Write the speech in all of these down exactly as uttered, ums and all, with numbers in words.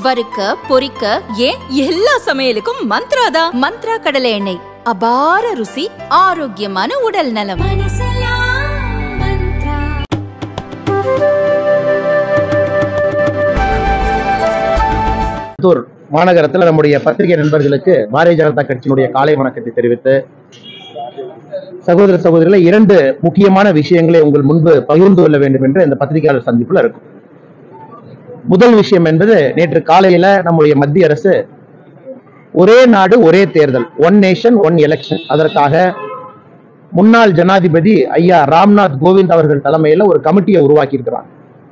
வறுக்க பொரிக்க ஏன் எல்லா சமையலுக்கும் மந்த்ரா தான். மந்த்ரா கடலை எண்ணெய், அபார ருசி, ஆரோக்கியமான உடல் நலம். மாநகரத்தில் நம்முடைய பத்திரிகை நண்பர்களுக்கு பாரதிய ஜனதா கட்சியினுடைய காலை வணக்கத்தை தெரிவித்து, சகோதர சகோதரிகளை இரண்டு முக்கியமான விஷயங்களை உங்கள் முன்பு பகிர்ந்து கொள்ள வேண்டும் என்று இந்த பத்திரிகையாளர் சந்திப்புல இருக்கும். முதல் விஷயம் என்பது, நேற்று காலையில நம்முடைய மத்திய அரசு ஒரே நாடு ஒரே தேர்தல், ஒன் நேஷன் ஒன் எலெக்ஷன், அதற்காக முன்னாள் ஜனாதிபதி ஐயா ராம்நாத் கோவிந்த் அவர்கள் தலைமையில ஒரு கமிட்டியை உருவாக்கி இருக்கிறார்.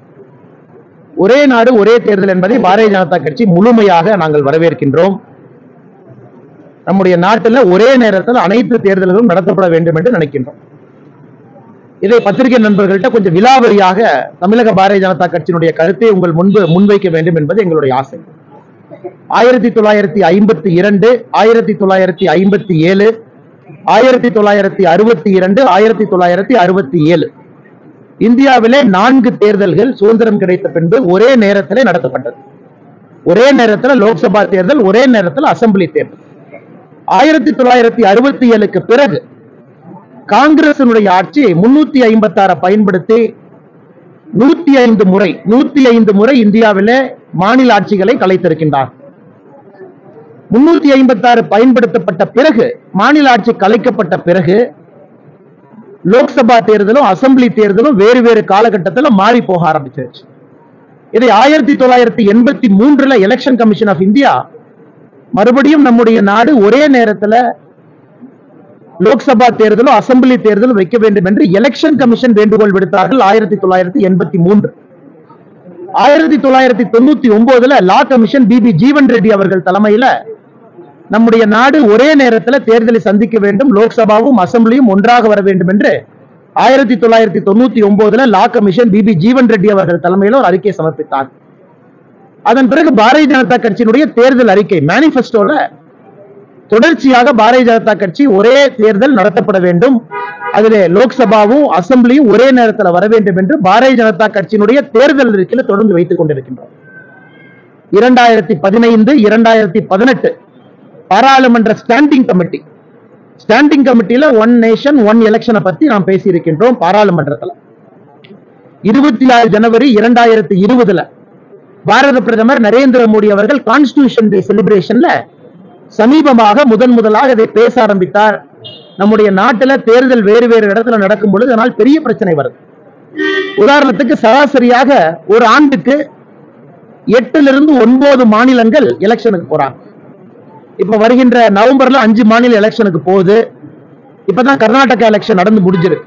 ஒரே நாடு ஒரே தேர்தல் என்பதை பாரதிய ஜனதா கட்சி முழுமையாக நாங்கள் வரவேற்கின்றோம். நம்முடைய நாட்டில் ஒரே நேரத்தில் அனைத்து தேர்தல்களும் நடத்தப்பட வேண்டும் என்று நினைக்கின்றோம். இதை பத்திரிகை நண்பர்கள்ட்ட கொஞ்சம் விலாவரியாக தமிழக பாரதிய ஜனதா கட்சியினுடைய கருத்தை உங்கள் முன்பு முன்வைக்க வேண்டும் என்பது எங்களுடைய ஆசை. ஆயிரத்தி தொள்ளாயிரத்தி ஐம்பத்தி இரண்டு, ஆயிரத்தி தொள்ளாயிரத்தி ஐம்பத்தி ஏழு, ஆயிரத்தி தொள்ளாயிரத்தி அறுபத்தி இரண்டு, ஆயிரத்தி தொள்ளாயிரத்தி அறுபத்தி ஏழு இந்தியாவிலே நான்கு தேர்தல்கள் சுதந்திரம் கிடைத்த பின்பு ஒரே நேரத்தில் நடத்தப்பட்டது. ஒரே நேரத்தில் லோக்சபா தேர்தல், ஒரே நேரத்தில் அசம்பிளி தேர்தல். ஆயிரத்தி தொள்ளாயிரத்தி அறுபத்தி ஏழுக்கு பிறகு காங்கிரசினுடைய ஆட்சி முன்னூத்தி ஐம்பத்தி ஆறு பயன்படுத்தி நூத்தி ஐந்து முறை நூத்தி ஐந்து முறை இந்தியாவிலே மாநில ஆட்சிகளை கலைத்திருக்கின்றார். முன்னூத்தி ஐம்பத்தி ஆறு பயன்படுத்தப்பட்ட பிறகு, மாநில ஆட்சி கலைக்கப்பட்ட பிறகு, லோக்சபா தேர்தலும் அசம்பிளி தேர்தலும் வேறு வேறு காலகட்டத்தில் மாறி போக ஆரம்பிச்சிருச்சு. இதை ஆயிரத்தி தொள்ளாயிரத்தி எண்பத்தி மூன்றுல எலெக்ஷன் கமிஷன் ஆஃப் இந்தியா மறுபடியும் நம்முடைய நாடு ஒரே நேரத்தில் லோக்சபா தேர்தலும் அசம்பிளி தேர்தலும் வைக்க வேண்டும் என்று எலெக்ஷன் கமிஷன் வேண்டுகோள் விடுத்தார்கள். ஆயிரத்தி தொள்ளாயிரத்தி எண்பத்தி மூன்று ஆயிரத்தி தொள்ளாயிரத்தி தொண்ணூத்தி ஒன்பதுல law commission P P Jeevan Reddy அவர்கள் தலைமையில நம்முடைய நாடு ஒரே நேரத்தில் தேர்தலை சந்திக்க வேண்டும், லோக்சபாவும் அசம்பிளியும் ஒன்றாக வர வேண்டும் என்று ஆயிரத்தி தொள்ளாயிரத்தி தொண்ணூத்தி ஒன்பதுல law commission P P Jeevan Reddy அவர்கள் தலைமையில் ஒரு அறிக்கை சமர்ப்பித்தார். அதன் பிறகு பாரதிய ஜனதா கட்சியினுடைய தேர்தல் அறிக்கை மேனிபெஸ்டோல தொடர்ச்சியாக பாரதிய ஜனதா கட்சி ஒரே தேர்தல் நடத்தப்பட வேண்டும், அதிலே லோக்சபாவும் அசம்பிளியும் ஒரே நேரத்தில் வர வேண்டும் என்று பாரதிய ஜனதா கட்சியினுடைய தேர்தல் அறிக்கையில் தொடர்ந்து வைத்துக் கொண்டிருக்கின்றோம். இரண்டாயிரத்தி பதினைந்து இரண்டாயிரத்தி பதினெட்டு பாராளுமன்ற ஸ்டாண்டிங் கமிட்டி ஸ்டாண்டிங் கமிட்டியில ஒன் நேஷன் ஒன் எலெக்ஷனை பத்தி நாம் பேசி இருக்கின்றோம். பாராளுமன்றத்தில் இருபத்தி ஆறு ஜனவரி இரண்டாயிரத்தி இருபதுல பாரத பிரதமர் நரேந்திர மோடி அவர்கள் கான்ஸ்டிடியூஷன் டே செலிப்ரேஷன்ல சமீபமாக முதன் முதலாக இதை பேச ஆரம்பித்தார். நம்முடைய நாட்டில் தேர்தல் வேறு வேறு இடத்துல நடக்கும் பொழுது அதனால் பெரிய பிரச்சனை வருது. உதாரணத்துக்கு சராசரியாக ஒரு ஆண்டுக்கு எட்டுல இருந்து ஒன்பது மாநிலங்கள் எலெக்ஷனுக்கு போறாங்க. இப்ப வருகின்ற நவம்பர்ல அஞ்சு மாநில எலெக்ஷனுக்கு போகுது. இப்பதான் கர்நாடகா எலெக்ஷன் நடந்து முடிஞ்சிருக்கு.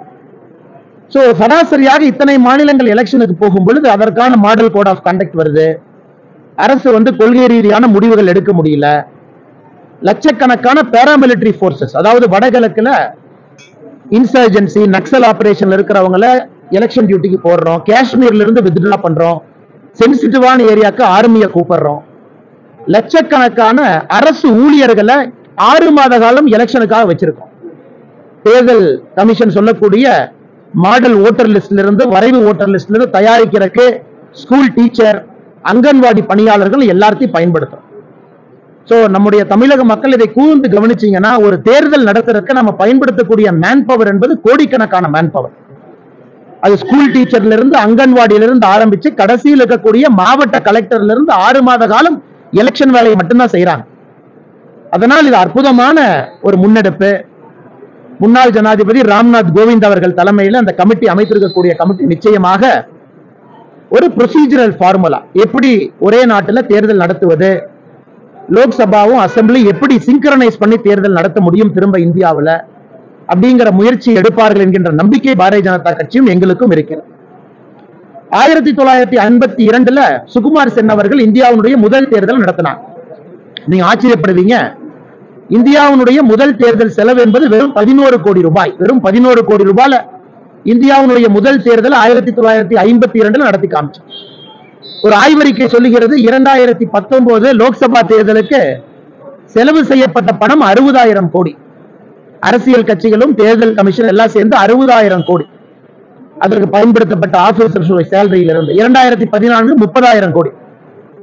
சோ சராசரியாக இத்தனை மாநிலங்கள் எலெக்ஷனுக்கு போகும் பொழுது அதற்கான மாடல் கோட் ஆஃப் கண்டக்ட் வருது. அரசு வந்து கொள்கை ரீதியான முடிவுகள் எடுக்க முடியல. லட்சக்கணக்கான பேராமிலிட்டரி போர்சஸ், அதாவது வடகிழக்குல இன்சர்ஜென்சி நக்சல் ஆபரேஷன்ல இருக்கிறவங்கள எலெக்ஷன் டியூட்டிக்கு போடுறோம், காஷ்மீர்ல இருந்து வித்ட்ரா பண்றோம், சென்சிட்டிவான ஏரியாக்கு ஆர்மியை கூப்பிடுறோம். லட்சக்கணக்கான அரசு ஊழியர்களை ஆறு மாத காலம் எலெக்ஷனுக்காக வச்சிருக்கோம். தேர்தல் கமிஷன் சொல்லக்கூடிய மாடல் ஓட்டர் லிஸ்ட்ல இருந்து வரைவு ஓட்டர் லிஸ்ட்ல இருந்து தயாரிக்கிறதுக்கு ஸ்கூல் டீச்சர், அங்கன்வாடி பணியாளர்கள் எல்லாத்தையும் பயன்படுத்தும். சோ நம்முடைய தமிழக மக்கள் இதை கூர்ந்து கவனிச்சீங்கன்னா, ஒரு தேர்தல் நடத்துறதுக்கு நம்ம பயன்படுத்தக்கூடிய மேன் பவர் என்பது கோடிக்கணக்கான மேன் பவர். அது ஸ்கூல் டீச்சர்ல இருந்து அங்கன்வாடியில இருந்து ஆரம்பிச்சு கடைசியில் இருக்கக்கூடிய மாவட்ட கலெக்டர்ல இருந்து ஆறு மாத காலம் எலெக்ஷன் வேலையை மட்டும்தான் செய்யறாங்க. அதனால் இது அற்புதமான ஒரு முன்னெடுப்பு. முன்னாள் ஜனாதிபதி ராம்நாத் கோவிந்த் அவர்கள் தலைமையில் அந்த கமிட்டி அமைத்திருக்கக்கூடிய கமிட்டி நிச்சயமாக ஒரு ப்ரொசீஜரல் ஃபார்முலா, எப்படி ஒரே நாட்டில் தேர்தல் நடத்துவது, லோக்சபாவும் அசம்பிளி எப்படி சிங்க்ரனைஸ் பண்ணி தேர்தல் நடத்த முடியும் திரும்ப இந்தியாவில், அப்படிங்கிற முயற்சி எடுப்பார்கள் என்கின்ற நம்பிக்கை பாரதிய ஜனதா கட்சியும் எங்களுக்கும் இருக்கிறது. ஆயிரத்தி தொள்ளாயிரத்தி ஐம்பத்தி இரண்டுல சுகுமார் சென் அவர்கள் இந்தியாவுடைய முதல் தேர்தல் நடத்தினார். நீங்க ஆச்சரியப்படுவீங்க, இந்தியாவுடைய முதல் தேர்தல் செலவு என்பது வெறும் பதினோரு கோடி ரூபாய். வெறும் பதினோரு கோடி ரூபாயில இந்தியாவுடைய முதல் தேர்தல் ஆயிரத்தி தொள்ளாயிரத்தி ஐம்பத்தி இரண்டுல நடத்தி காமிச்சோம். ஒரு ஆய்வறிக்கை சொல்லுகிறது, இரண்டாயிரத்தி பத்தொன்பது லோக்சபா தேர்தலுக்கு செலவு செய்யப்பட்ட பணம் அறுபதாயிரம் கோடி. அரசியல் கட்சிகளும் தேர்தல் கமிஷன் எல்லாம் சேர்ந்து அறுபதாயிரம் கோடி. அதற்கு பயன்படுத்தப்பட்ட ஆபீசர்ஸ் சேலரியிலிருந்து இரண்டாயிரத்தி பதினான்கு முப்பதாயிரம் கோடி.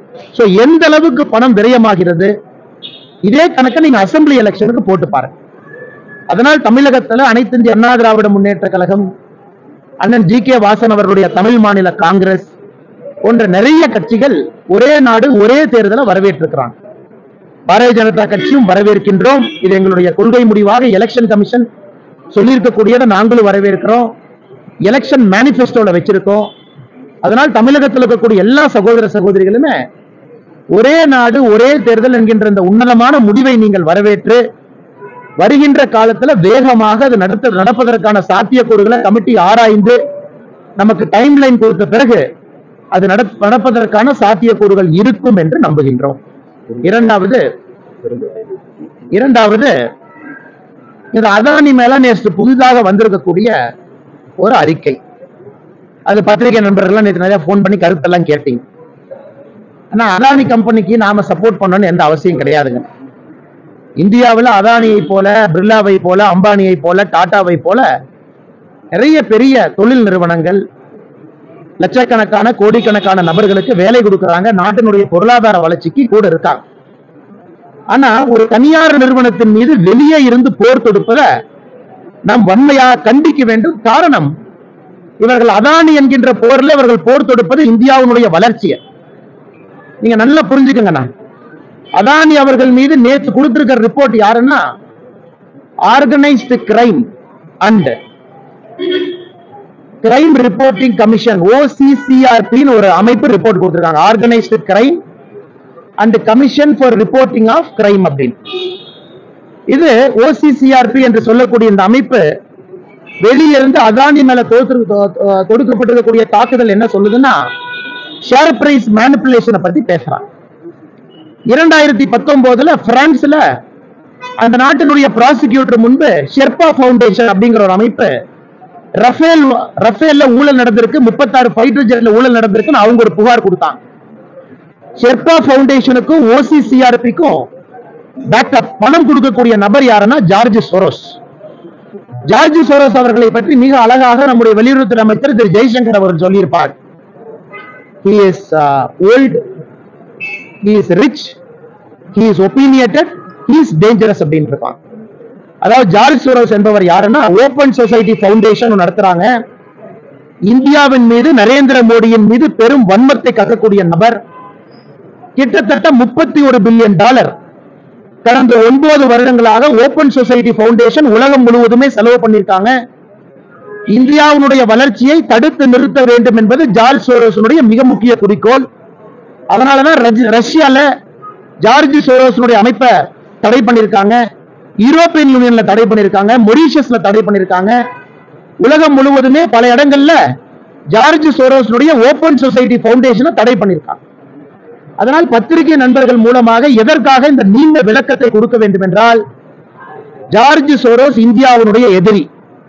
சோ எந்த அளவுக்கு பணம் விரயமாகிறது இதே கணக்கை நீங்க அசெம்பிளி எலெக்ஷனுக்கு போட்டு பாருங்க. அதனால் தமிழகத்துல அனைத்து இந்திய அண்ணா திராவிட முன்னேற்ற கழகம், அண்ணன் ஜி கே வாசன் அவர்களுடைய தமிழ் மாநில காங்கிரஸ் போன்ற நிறைய கட்சிகள் ஒரே நாடு ஒரே தேர்தலை வரவேற்றிருக்கிறாங்க. பாரதிய ஜனதா கட்சியும் வரவேற்கின்றோம். இது எங்களுடைய கொள்கை முடிவாக எலெக்ஷன் கமிஷன் சொல்லியிருக்கக்கூடியதை நாங்களும் வரவேற்கிறோம். எலெக்ஷன் மேனிபெஸ்டோல வச்சிருக்கோம். அதனால் தமிழகத்தில் இருக்கக்கூடிய எல்லா சகோதர சகோதரிகளுமே ஒரே நாடு ஒரே தேர்தல் என்கின்ற இந்த உன்னதமான முடிவை நீங்கள் வரவேற்று வருகின்ற காலத்துல வேகமாக அது நடத்த நடப்பதற்கான சாத்தியக்கூறுகளை கமிட்டி ஆராய்ந்து நமக்கு டைம் லைன் கொடுத்த பிறகு அது நடப்பதற்கான சாத்தியக்கூறுகள் இருக்கும் என்று நம்புகின்றோம். இரண்டாவது இரண்டாவது இந்த அதானி மேல நேற்று புதிதாக வந்திருக்கக்கூடிய ஒரு அறிக்கை, அது பத்திரிகை நண்பர்கள் நேற்று நிறைய போன் பண்ணி கருத்தெல்லாம் கேட்டீங்க. ஆனா அதானி கம்பெனிக்கு நாம சப்போர்ட் பண்ணணும்னு எந்த அவசியம் கிடையாதுங்க. இந்தியாவில் அதானியை போல, பிர்லாவை போல, அம்பானியை போல, டாடாவை போல நிறைய பெரிய தொழில் நிறுவனங்கள் லட்சக்கணக்கான கோடிக்கணக்கான நபர்களுக்கு வேலை கொடுக்கறாங்க. நாட்டினுடைய பொருளாதார வளர்ச்சிக்கு கூட இருக்காங்க. ஆனா ஒரு தனியார் நிறுவனத்தின் மீது வெளியே இருந்து போர் தொடுப்பதை நாம் வன்மையாக கண்டிக்க வேண்டும். காரணம், இவர்கள் அதானி என்கின்ற போர்ல இவர்கள் போர் தொடுப்பது இந்தியாவுடைய வளர்ச்சியை நீங்க நல்லா புரிஞ்சுக்கங்க. அதானி அவர்கள் மீது நேற்று கொடுத்திருக்கிற ரிப்போர்ட் யாருன்னா organised crime and crime reporting commission O C C R P ஒரு அமைப்பு ரிப்போர்ட் கொடுத்திருக்காங்க. Organised crime and commission for reporting of crime அப்படின்னு. இது O C C R P என்று சொல்லக்கூடிய இந்த அமைப்பு வெளியிலிருந்து அதானி மேல தொடுக்கப்பட்டிருக்கக்கூடிய தாக்குதல் என்ன சொல்லுதுன்னா ஷேர் பிரைஸ் மேனிபுலேஷனை பத்தி பேசுறாங்க. இரண்டாயிரத்தி பத்தொன்பதுல பிரான்ஸ்ல அந்த நாட்டினுடைய ப்ராசிக்யூட்டர் முன்பு ஷெர்பா பவுண்டேஷன் அப்படிங்கிற ஒரு அமைப்பு ரஃபேல் ரஃபேல்ல ஊழல் நடந்திருக்கு, முப்பத்தாறு ஃபைட்டர் ஜெட்ல ஊழல் நடந்திருக்குன்னு அவங்க ஒரு புகார் கொடுத்தாங்க. ஷெர்பா பவுண்டேஷனுக்கும் ஓசிசிஆர்பிக்கும் பேக்கப் பணம் கொடுக்கக்கூடிய நபர் யாருன்னா ஜார்ஜ் சோரோஸ். ஜார்ஜ் சோரோஸ் அவர்களை பற்றி மிக அழகாக நம்முடைய வெளியுறவுத்துறை அமைச்சர் திரு ஜெய்சங்கர் அவர்கள் சொல்லியிருப்பார். He is uh, old, he is rich, he is opinionated, he is dangerous அப்படின்னு இருப்பாங்க. அதாவது ஜார்ஜ் சோரோஸ் என்பவர் யாருன்னா ஓபன் சொசைட்டி ஃபவுண்டேஷன் நடத்துறாங்க. இந்தியாவின் மீது நரேந்திர மோடியின் மீது பெரும் வன்மத்தை கக்கக்கூடிய நபர். கிட்டத்தட்ட முப்பத்தி ஒரு பில்லியன் டாலர் கடந்த ஒன்பது வருடங்களாக ஓபன் சொசைட்டி ஃபவுண்டேஷன் உலகம் முழுவதுமே செலவு பண்ணிருக்காங்க. இந்தியாவுடைய வளர்ச்சியை தடுத்து நிறுத்த வேண்டும் என்பது ஜார்ஜ் சோரோஸுடைய மிக முக்கிய குறிக்கோள். அதனாலதான் ரஷ்யால ஜார்ஜ் சோரோஸுடைய அமைப்பை தடை பண்ணிருக்காங்க, யூரோப்பியன் யூனியன்ல தடை பண்ணிருக்காங்க, மொரீஷியஸ்ல தடை பண்ணிருக்காங்க. உலகம் முழுவதுமே பல இடங்கள்ல ஜார்ஜ் சோரோஸுடைய ஓபன் சொசைட்டி ஃபவுண்டேஷனை தடை பண்ணிருக்காங்க. அதனால் பத்திரிகை நண்பர்கள் மூலமாக எதற்காக இந்த நீண்ட விளக்கத்தை கொடுக்க வேண்டும் என்றால், ஜார்ஜ் சோரோஸ் இந்தியாவுடைய எதிரி.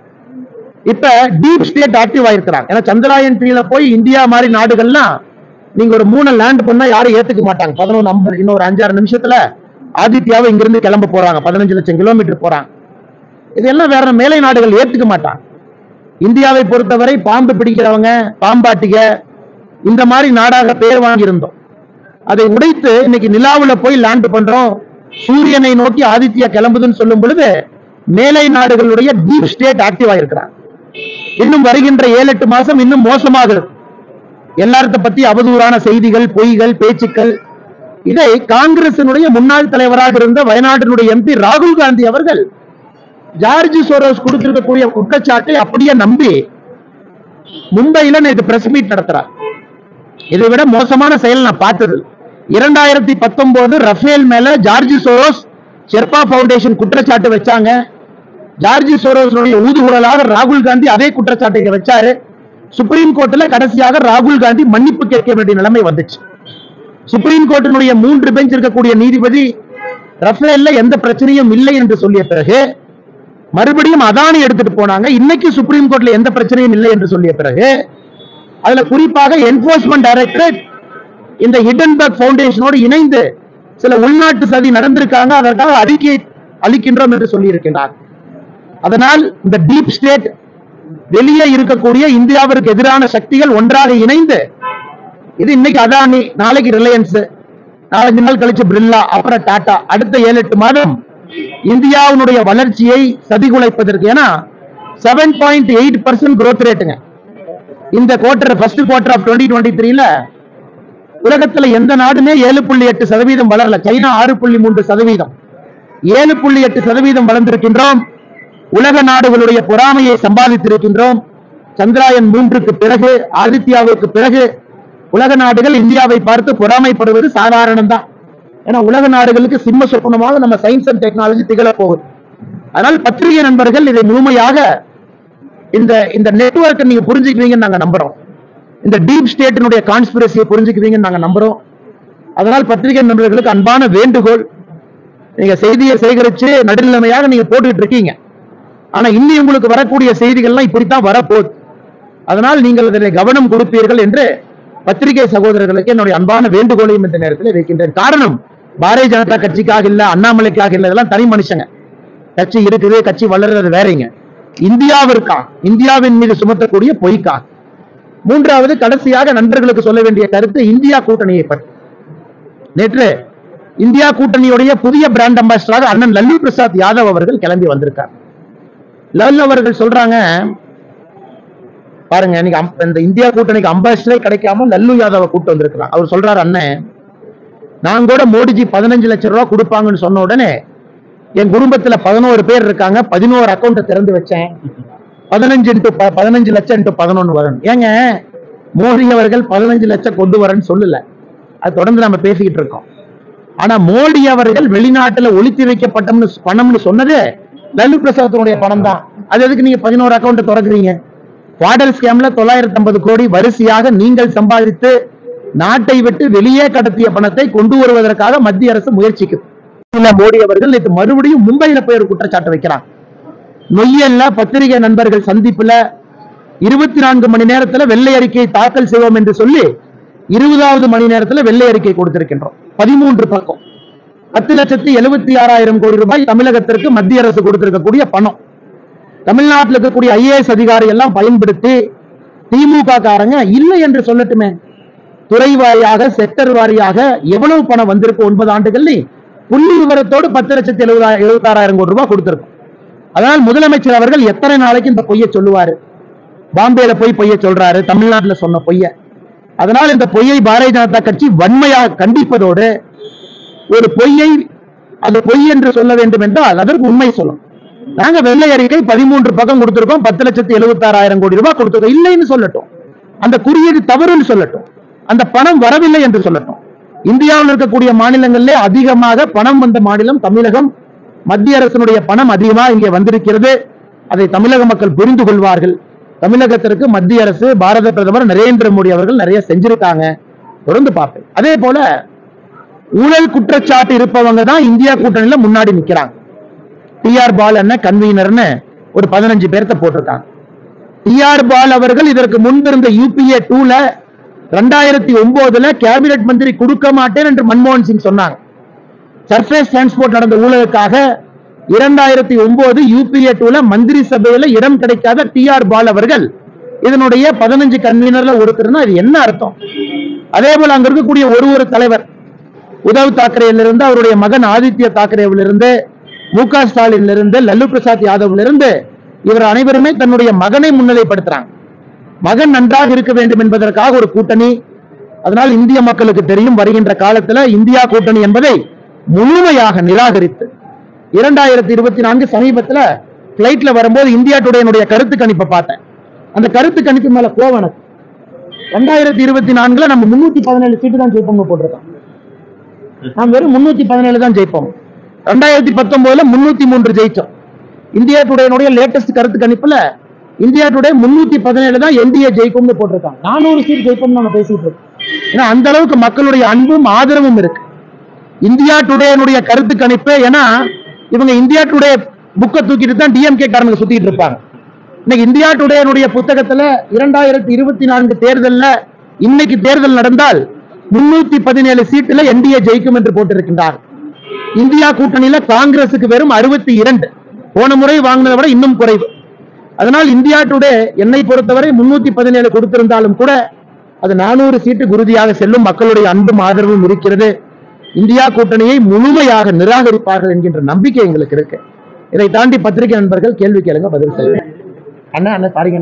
இப்ப டீப் ஸ்டேட் ஆக்டிவ் ஆயிருக்கிறாங்க. ஏன்னா சந்திராயன் த்ரீல போய் இந்தியா மாதிரி நாடுகள்லாம் நீங்க ஒரு மூணு லேண்ட் பண்ணா யாரும் ஏத்துக்க மாட்டாங்க. பதினொன்று ஐம்பது இன்னொரு அஞ்சாறு நிமிஷத்துல ஆதித்யாவை இங்கிருந்து கிளம்ப போறாங்க, பதினஞ்சு லட்சம் கிலோமீட்டர் போறாங்க. இதெல்லாம் வேற மேலை நாடுகள் ஏத்துக்க மாட்டாங்க. இந்தியாவை பொறுத்தவரை பாம்பு பிடிக்கிறவங்க, பாம்பாட்டிக இந்த மாதிரி நாடாக பெயர் வாங்கி இருந்தோம். அதை உடைத்து இன்னைக்கு நிலாவுல போய் லேண்ட் பண்றோம், சூரியனை நோக்கி ஆதித்யா கிளம்புதுன்னு சொல்லும் பொழுது மேலை நாடுகளுடைய டீப் ஸ்டேட் ஆக்டிவ் ஆயிருக்கிறாங்க. இன்னும் வருகின்ற ஏழு எட்டு மாசம் இன்னும் மோசமாக இருக்கும். எல்லாரத்தை பத்தி அவதூறான செய்திகள், பொய்கள், பேச்சுக்கள். இதை காங்கிரசினுடைய முன்னாள் தலைவராக இருந்த வயநாட்டினுடைய எம்பி ராகுல் காந்தி அவர்கள் ஜார்ஜ் சோரோஸ் கொடுத்திருக்கக்கூடிய குற்றச்சாட்டை அப்படியே நம்பி மும்பையில நேற்று பிரஸ் மீட் நடத்துறார். இதை விட மோசமான செயல் நான் பார்த்தது. இரண்டாயிரத்தி பத்தொன்பது ரஃபேல் மேல ஜார்ஜ் சோரோஸ் ஷெர்பா பவுண்டேஷன் குற்றச்சாட்டு வச்சாங்க. ஜார்ஜ் சோரோஸுடைய ஊதுகுழலாக ராகுல் காந்தி அதே குற்றச்சாட்டை வச்சாரு. சுப்ரீம் கோர்ட்ல கடைசியாக ராகுல் காந்தி மன்னிப்பு கேட்க வேண்டிய நிலைமை வந்துச்சு. சுப்ரீம் கோர்ட்டினுடைய மூன்று பெஞ்ச் இருக்கக்கூடிய நீதிபதி ரஃபேல்ல எந்த பிரச்சனையும் இல்லை என்று சொல்லிய பிறகு மறுபடியும் அதானி எடுத்துட்டு போனாங்க. இன்னைக்கு சுப்ரீம் கோர்ட்ல எந்த பிரச்சனையும் இல்லை என்று சொல்லிய பிறகு அதுல குறிப்பாக என்போர்ஸ்மென்ட் டைரக்டரேட் இந்த ஹிடன்பர்க் ஃபவுண்டேஷனோடு இணைந்து சில உள்நாட்டு சதி நடந்திருக்காங்க, அதற்காக அறிக்கை அளிக்கின்றோம் என்று சொல்லி இருக்கின்றார். அதனால் இந்த டீப் ஸ்டேட், வெளியே இருக்கக்கூடிய இந்தியாவிற்கு எதிரான சக்திகள் ஒன்றாக இணைந்து இது இன்னைக்கு அதானி, நாளைக்கு ரிலையன்ஸ், நாலஞ்சு நாள் கழிச்சு பிர்லா, அப்புறம் டாடா. அடுத்த ஏழு எட்டு மாதம் இந்தியாவுடைய வளர்ச்சியை சதிகுலைப்பதற்கு, ஏன்னா seven point eight percent growth ரேட்டுங்க இந்த quarter, first quarter of twenty twenty த்ரீல. உலகத்துல எந்த நாடுமே ஏழு புள்ளி எட்டு சதவீதம் வளரல. சைனா ஆறு புள்ளி மூன்று சதவீதம், ஏழு புள்ளி எட்டு சதவீதம் வளர்ந்திருக்கின்றோம். உலக நாடுகளுடைய பொறாமையை சம்பாதித்திருக்கின்றோம். சந்திராயன் மூன்றுக்கு பிறகு, ஆதித்யாவுக்கு பிறகு உலக நாடுகள் இந்தியாவை பார்த்து பொறாமைப்படுவது சாதாரணம் தான். ஏன்னா உலக நாடுகளுக்கு சிம்ம சொப்பனமாக நம்ம சயின்ஸ் அண்ட் டெக்னாலஜி திகழ போகுது. அதனால் பத்திரிகை நண்பர்கள் இதை முழுமையாக இந்த இந்த நெட்வொர்க்கை நீங்க புரிஞ்சுக்குவீங்கன்னு நாங்க நம்புறோம். இந்த டீப் ஸ்டேட்டினுடைய கான்ஸ்பிரசியை புரிஞ்சுக்குவீங்கன்னு நாங்க நம்புறோம். அதனால் பத்திரிகை நண்பர்களுக்கு அன்பான வேண்டுகோள், நீங்க செய்தியை சேகரிச்சு நடுநிலைமையாக நீங்க போட்டுட்டு இருக்கீங்க. ஆனா இன்னி உங்களுக்கு வரக்கூடிய செய்திகள்லாம் இப்படித்தான் வரப்போகுது. அதனால் நீங்கள் இதில் கவனம் கொடுப்பீர்கள் என்று பத்திரிகை சகோதரர்களுக்கு என்னுடைய அன்பான வேண்டுகோளையும் இந்த நேரத்தில் வைக்கின்றேன். காரணம், பாரதிய ஜனதா கட்சிக்காக இல்ல, அண்ணாமலைக்காக இல்ல, இதெல்லாம் தனி மனுஷங்க. கட்சி இருக்குது, கட்சி வளர்றது வேறீங்க. இந்தியாவிற்கா, இந்தியாவின் மீது சுமத்தக்கூடிய பொய்க்கா. மூன்றாவது, கடைசியாக நண்பர்களுக்கு சொல்ல வேண்டிய கருத்து இந்தியா கூட்டணியை பற்றி. நேற்று இந்தியா கூட்டணியுடைய புதிய பிராண்ட் அம்பாசிடராக அண்ணன் லல்லு பிரசாத் யாதவ் அவர்கள் கிளம்பி வந்திருக்கார். லல்லு அவர்கள் சொல்றாங்க பாருங்க, இன்னைக்கு இந்த இந்தியா கூட்டணிக்கு அம்பாசிடரே கிடைக்காம லல்லு யாதவ கூட்டு வந்திருக்கிறார். அவர் சொல்றாரு, அண்ணன் நான் கூட மோடிஜி பதினஞ்சு லட்சம் ரூபாய் கொடுப்பாங்கன்னு சொன்ன உடனே என் குடும்பத்துல பதினோரு பேர் இருக்காங்க, பதினோரு அக்கௌண்ட் திறந்து வச்சேன். பதினஞ்சு இன்ட்டு பதினஞ்சு லட்சம் இன்ட்டு பதினொன்னு வரணும். ஏங்க மோடி அவர்கள் பதினஞ்சு லட்சம் கொண்டு வரேன்னு சொல்லல, அது தொடர்ந்து நம்ம பேசிக்கிட்டு இருக்கோம். ஆனா மோடி அவர்கள் வெளிநாட்டுல ஒளித்து வைக்கப்பட்டோம்னு பணம்னு சொன்னது லல்லு பிரசாத்தினுடைய பணம் தான். அது எதுக்கு நீங்க பதினோரு அக்கௌண்ட் திறக்குறீங்க? வாடல் ஸ்கேம்ல தொள்ளாயிரத்தி ஐம்பது கோடி வரிசையாக நீங்கள் சம்பாதித்து நாட்டை விட்டு வெளியே கடத்திய பணத்தை கொண்டு வருவதற்காக மத்திய அரசு முயற்சிக்குது. மோடி அவர்கள் நேற்று மறுபடியும் மும்பையில போய் ஒரு குற்றச்சாட்டு வைக்கிறாங்க. நொய்யல்ல பத்திரிகை நண்பர்கள் சந்திப்புல இருபத்தி நான்கு மணி நேரத்துல வெள்ளை அறிக்கை தாக்கல் செய்வோம் என்று சொல்லி இருபதாவது மணி நேரத்துல வெள்ளை அறிக்கை கொடுத்திருக்கின்றோம். பதிமூன்று பக்கம், பத்து லட்சத்தி எழுபத்தி ஆறாயிரம் கோடி ரூபாய் தமிழகத்திற்கு மத்திய அரசு கொடுத்திருக்கக்கூடிய பணம். தமிழ்நாட்டில் இருக்கக்கூடிய ஐஏஎஸ் அதிகாரி எல்லாம் பயன்படுத்தி திமுக காரங்க இல்லை என்று சொல்லட்டுமே, துறை வாரியாக செக்டர் வாரியாக எவ்வளவு பணம் வந்திருக்கு ஒன்பது ஆண்டுகள் புள்ளி விவரத்தோடு பத்து லட்சத்தி எழுபது எழுபத்தி ஆறாயிரம் கோடி ரூபாய் கொடுத்திருக்கும். அதனால் முதலமைச்சர் அவர்கள் எத்தனை நாளைக்கு இந்த பொய்யை சொல்லுவாரு? பாம்பேல போய் பொய்யை சொல்றாரு, தமிழ்நாட்டில் சொன்ன பொய்ய. அதனால் இந்த பொய்யை பாரதிய ஜனதா கட்சி வன்மையாக கண்டிப்பதோடு, ஒரு பொய்யை அது பொய் என்று சொல்ல வேண்டும் என்றால் அதற்கு உண்மை சொல்லும். நாங்க வெள்ளை அறிக்கை பதிமூன்று பக்கம் கொடுத்திருக்கோம், பத்து லட்சத்தி எழுபத்தி ஆறாயிரம் கோடி ரூபாய் கொடுத்திருக்கோம். இல்லைன்னு சொல்லட்டும், அந்த குறியீடு தவறுன்னு சொல்லட்டும், அந்த பணம் வரவில்லை என்று சொல்லட்டும். இந்தியாவில் இருக்கக்கூடிய மாநிலங்களிலே அதிகமாக பணம் வந்த மாநிலம் தமிழகம். மத்திய அரசினுடைய பணம் அதிகமாக இங்கே வந்திருக்கிறது. அதை தமிழக மக்கள் புரிந்து கொள்வார்கள். தமிழகத்திற்கு மத்திய அரசு, பாரத பிரதமர் நரேந்திர மோடி அவர்கள் நிறைய செஞ்சிருக்காங்க. தொடர்ந்து பார்ப்பேன். அதே போல ஊழல் குற்றச்சாட்டு இருப்பவங்க தான் இந்தியா கூட்டணியில முன்னாடி நிக்கிறாங்க. டி ஆர் பால் என்ன கன்வீனர்னு ஒரு பதினஞ்சு பேர்த்த போட்டிருக்காங்க. டி ஆர் பால் அவர்கள் இதற்கு முன்பிருந்த யூபிஏ டூல ரெண்டாயிரத்தி ஒன்பதுல கேபினெட் மந்திரி கொடுக்க மாட்டேன் என்று மன்மோகன் சிங் சொன்னாங்க. சர்ஃபேஸ் டிரான்ஸ்போர்ட் நடந்த ஊழலுக்காக இரண்டாயிரத்தி ஒன்பது யூபிஏ டூல மந்திரி சபையில இடம் கிடைக்காத டி ஆர் பால் அவர்கள் இதனுடைய பதினஞ்சு கன்வீனர்ல ஒருத்தர். இது என்ன அர்த்தம்? அதே போல அங்க இருக்கக்கூடிய ஒரு ஒரு தலைவர், உத்தவ் தாக்கரேலிருந்து அவருடைய மகன் ஆதித்ய தாக்கரேவிலிருந்து, மு க ஸ்டாலினிலிருந்து, லல்லு பிரசாத் யாதவ்லிருந்து, இவர் அனைவருமே தன்னுடைய மகனை முன்னிலைப்படுத்துறாங்க. மகன் நன்றாக இருக்க வேண்டும் என்பதற்காக ஒரு கூட்டணி. அதனால் இந்திய மக்களுக்கு தெரியும், வருகின்ற காலத்துல இந்தியா கூட்டணி என்பதை முழுமையாக நிராகரித்து இரண்டாயிரத்தி இருபத்தி நான்கு சமீபத்துல பிளைட்ல வரும்போது இந்தியா டுடேனுடைய கருத்து கணிப்பை பார்த்தேன். அந்த கருத்து கணிப்பு மேல கோவம். ரெண்டாயிரத்தி இருபத்தி நான்குல நம்ம முன்னூத்தி பதினேழு சீட்டு தான் ஜெயிப்போம் போட்டிருக்கோம். நாம் வெறும் முன்னூத்தி பதினேழு தான் ஜெயிப்போம். ரெண்டாயிரத்தி பத்தொன்பதுல முன்னூத்தி மூன்று ஜெயிச்சோம். இந்தியா டுடேனுடைய லேட்டஸ்ட் கருத்து கணிப்புல இந்தியா டுடே முன்னூத்தி பதினேழு தான் என்டிஏ ஜெயிக்கும்னு போட்டிருக்காங்க. நானூறு சீட் ஜெயிப்போம் நம்ம பேசிட்டு இருக்கோம். ஏன்னா அந்த அளவுக்கு மக்களுடைய அன்பும் ஆதரவும் இருக்கு இந்தியா டுடேனுடைய கருத்து கணிப்பு. ஏன்னா இவங்க இந்தியா டுடே புக்கை தூக்கிட்டு தான் டிஎம்கே காரங்க சுத்திட்டு இருப்பாங்க. இன்னைக்கு இந்தியா டுடேனுடைய புத்தகத்துல இரண்டாயிரத்தி இருபத்தி நான்கு தேர்தல்ல இன்னைக்கு தேர்தல் நடந்தால் முன்னூத்தி பதினேழு சீட்டுல என்டிஏ ஜெயிக்கும் என்று போட்டிருக்கின்றார். இந்தியா கூட்டணியில காங்கிரசுக்கு வெறும் அறுபத்தி இரண்டு, போன முறை வாங்கினதை விட இன்னும் குறைவு. அதனால் இந்தியா டுடே என்னை பொறுத்தவரை முன்னூத்தி பதினேழு கொடுத்திருந்தாலும் கூட அது நானூறு சீட்டு உறுதியாக செல்லும். மக்களுடைய அன்பும் ஆதரவும் இருக்கிறது. இந்தியா கூட்டணியை முழுமையாக நிராகரிப்பார்கள் என்கின்ற நம்பிக்கை எங்களுக்கு இருக்கு. இதை தாண்டி பத்திரிகை நண்பர்கள் கேள்வி கேளுங்க, பதில் சொல்லுங்க. அண்ணா அண்ணா பாருங்க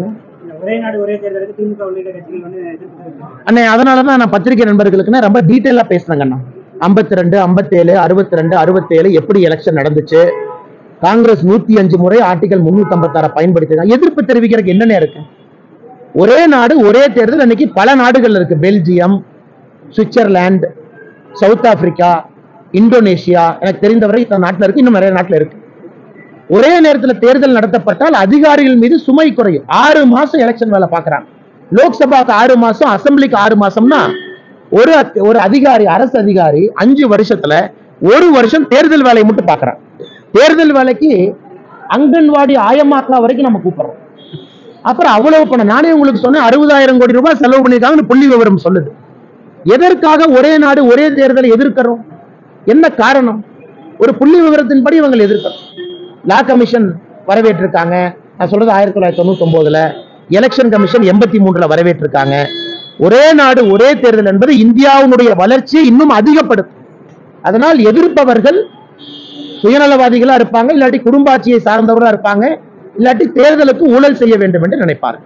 அண்ணே, அதனாலதான் நான் பத்திரிகை நண்பர்களுக்கு ரொம்ப டீட்டெயிலா பேசுறேங்க அண்ணா. ஐம்பத்தி ரெண்டு ஐம்பத்தி ஏழு அறுபத்தி ரெண்டு அறுபத்தி ஏழு எப்படி எலெக்ஷன் நடந்துச்சு, காங்கிரஸ் நூத்தி அஞ்சு முறை ஆர்டிகல் முன்னூத்தி ஐம்பத்தி ஆறு பயன்படுத்தி எதிர்ப்பு தெரிவிக்கிறதுக்கு என்னென்ன இருக்கு? ஒரே நாடு ஒரே தேர்தல் இன்னைக்கு பல நாடுகள் இருக்கு. Belgium, Switzerland, South Africa, Indonesia, எனக்கு தெரிந்தவரை இந்த நாட்டில் இருக்கு, இன்னும் நிறைய நாட்டில் இருக்கு. ஒரே நேரத்தில் தேர்தல் நடத்தப்பட்டால் அதிகாரிகள் மீது சுமை குறையும். ஆறு மாசம் எலெக்ஷன் வேலை பார்க்கறாங்க. லோக்சபாக்கு ஆறு மாசம், அசம்பிளிக்கு ஆறு மாசம்னா ஒரு ஒரு அதிகாரி, அரசு அதிகாரி அஞ்சு வருஷத்துல ஒரு வருஷம் தேர்தல் வேலையை மட்டும் பார்க்கறான். தேர்தல் வேலைக்கு அங்கன்வாடி ஆயமாக்கா வரைக்கும் நம்ம கூப்பிடுறோம். அப்புறம் அவ்வளவு பணம் நானே உங்களுக்கு சொன்னேன், அறுபதாயிரம் கோடி ரூபாய் செலவு பண்ணிருக்காங்கன்னு புள்ளி விவரம் சொல்லுது. எதற்காக ஒரே நாடு ஒரே தேர்தலை எதிர்க்கிறோம்? என்ன காரணம்? ஒரு புள்ளி விவரத்தின்படி இவங்க எதிர்க்கிறோம். லா கமிஷன் வரவேற்றிருக்காங்க. நான் சொல்றது ஆயிரத்தி தொள்ளாயிரத்தி தொண்ணூத்தி ஒன்பதுல எலெக்ஷன் கமிஷன் எண்பத்தி மூன்றுல வரவேற்றிருக்காங்க. ஒரே நாடு ஒரே தேர்தல் என்பது இந்தியாவுடைய வளர்ச்சியை இன்னும் அதிகப்படுத்தும். அதனால் எதிர்ப்பவர்கள் சுயநலவாதிகளா இருப்பாங்க, இல்லாட்டி குடும்ப ஆட்சியை சார்ந்தவர்களா இருப்பாங்க, இல்லாட்டி தேர்தலுக்கு ஊழல் செய்ய வேண்டும் என்று நினைப்பார்கள்.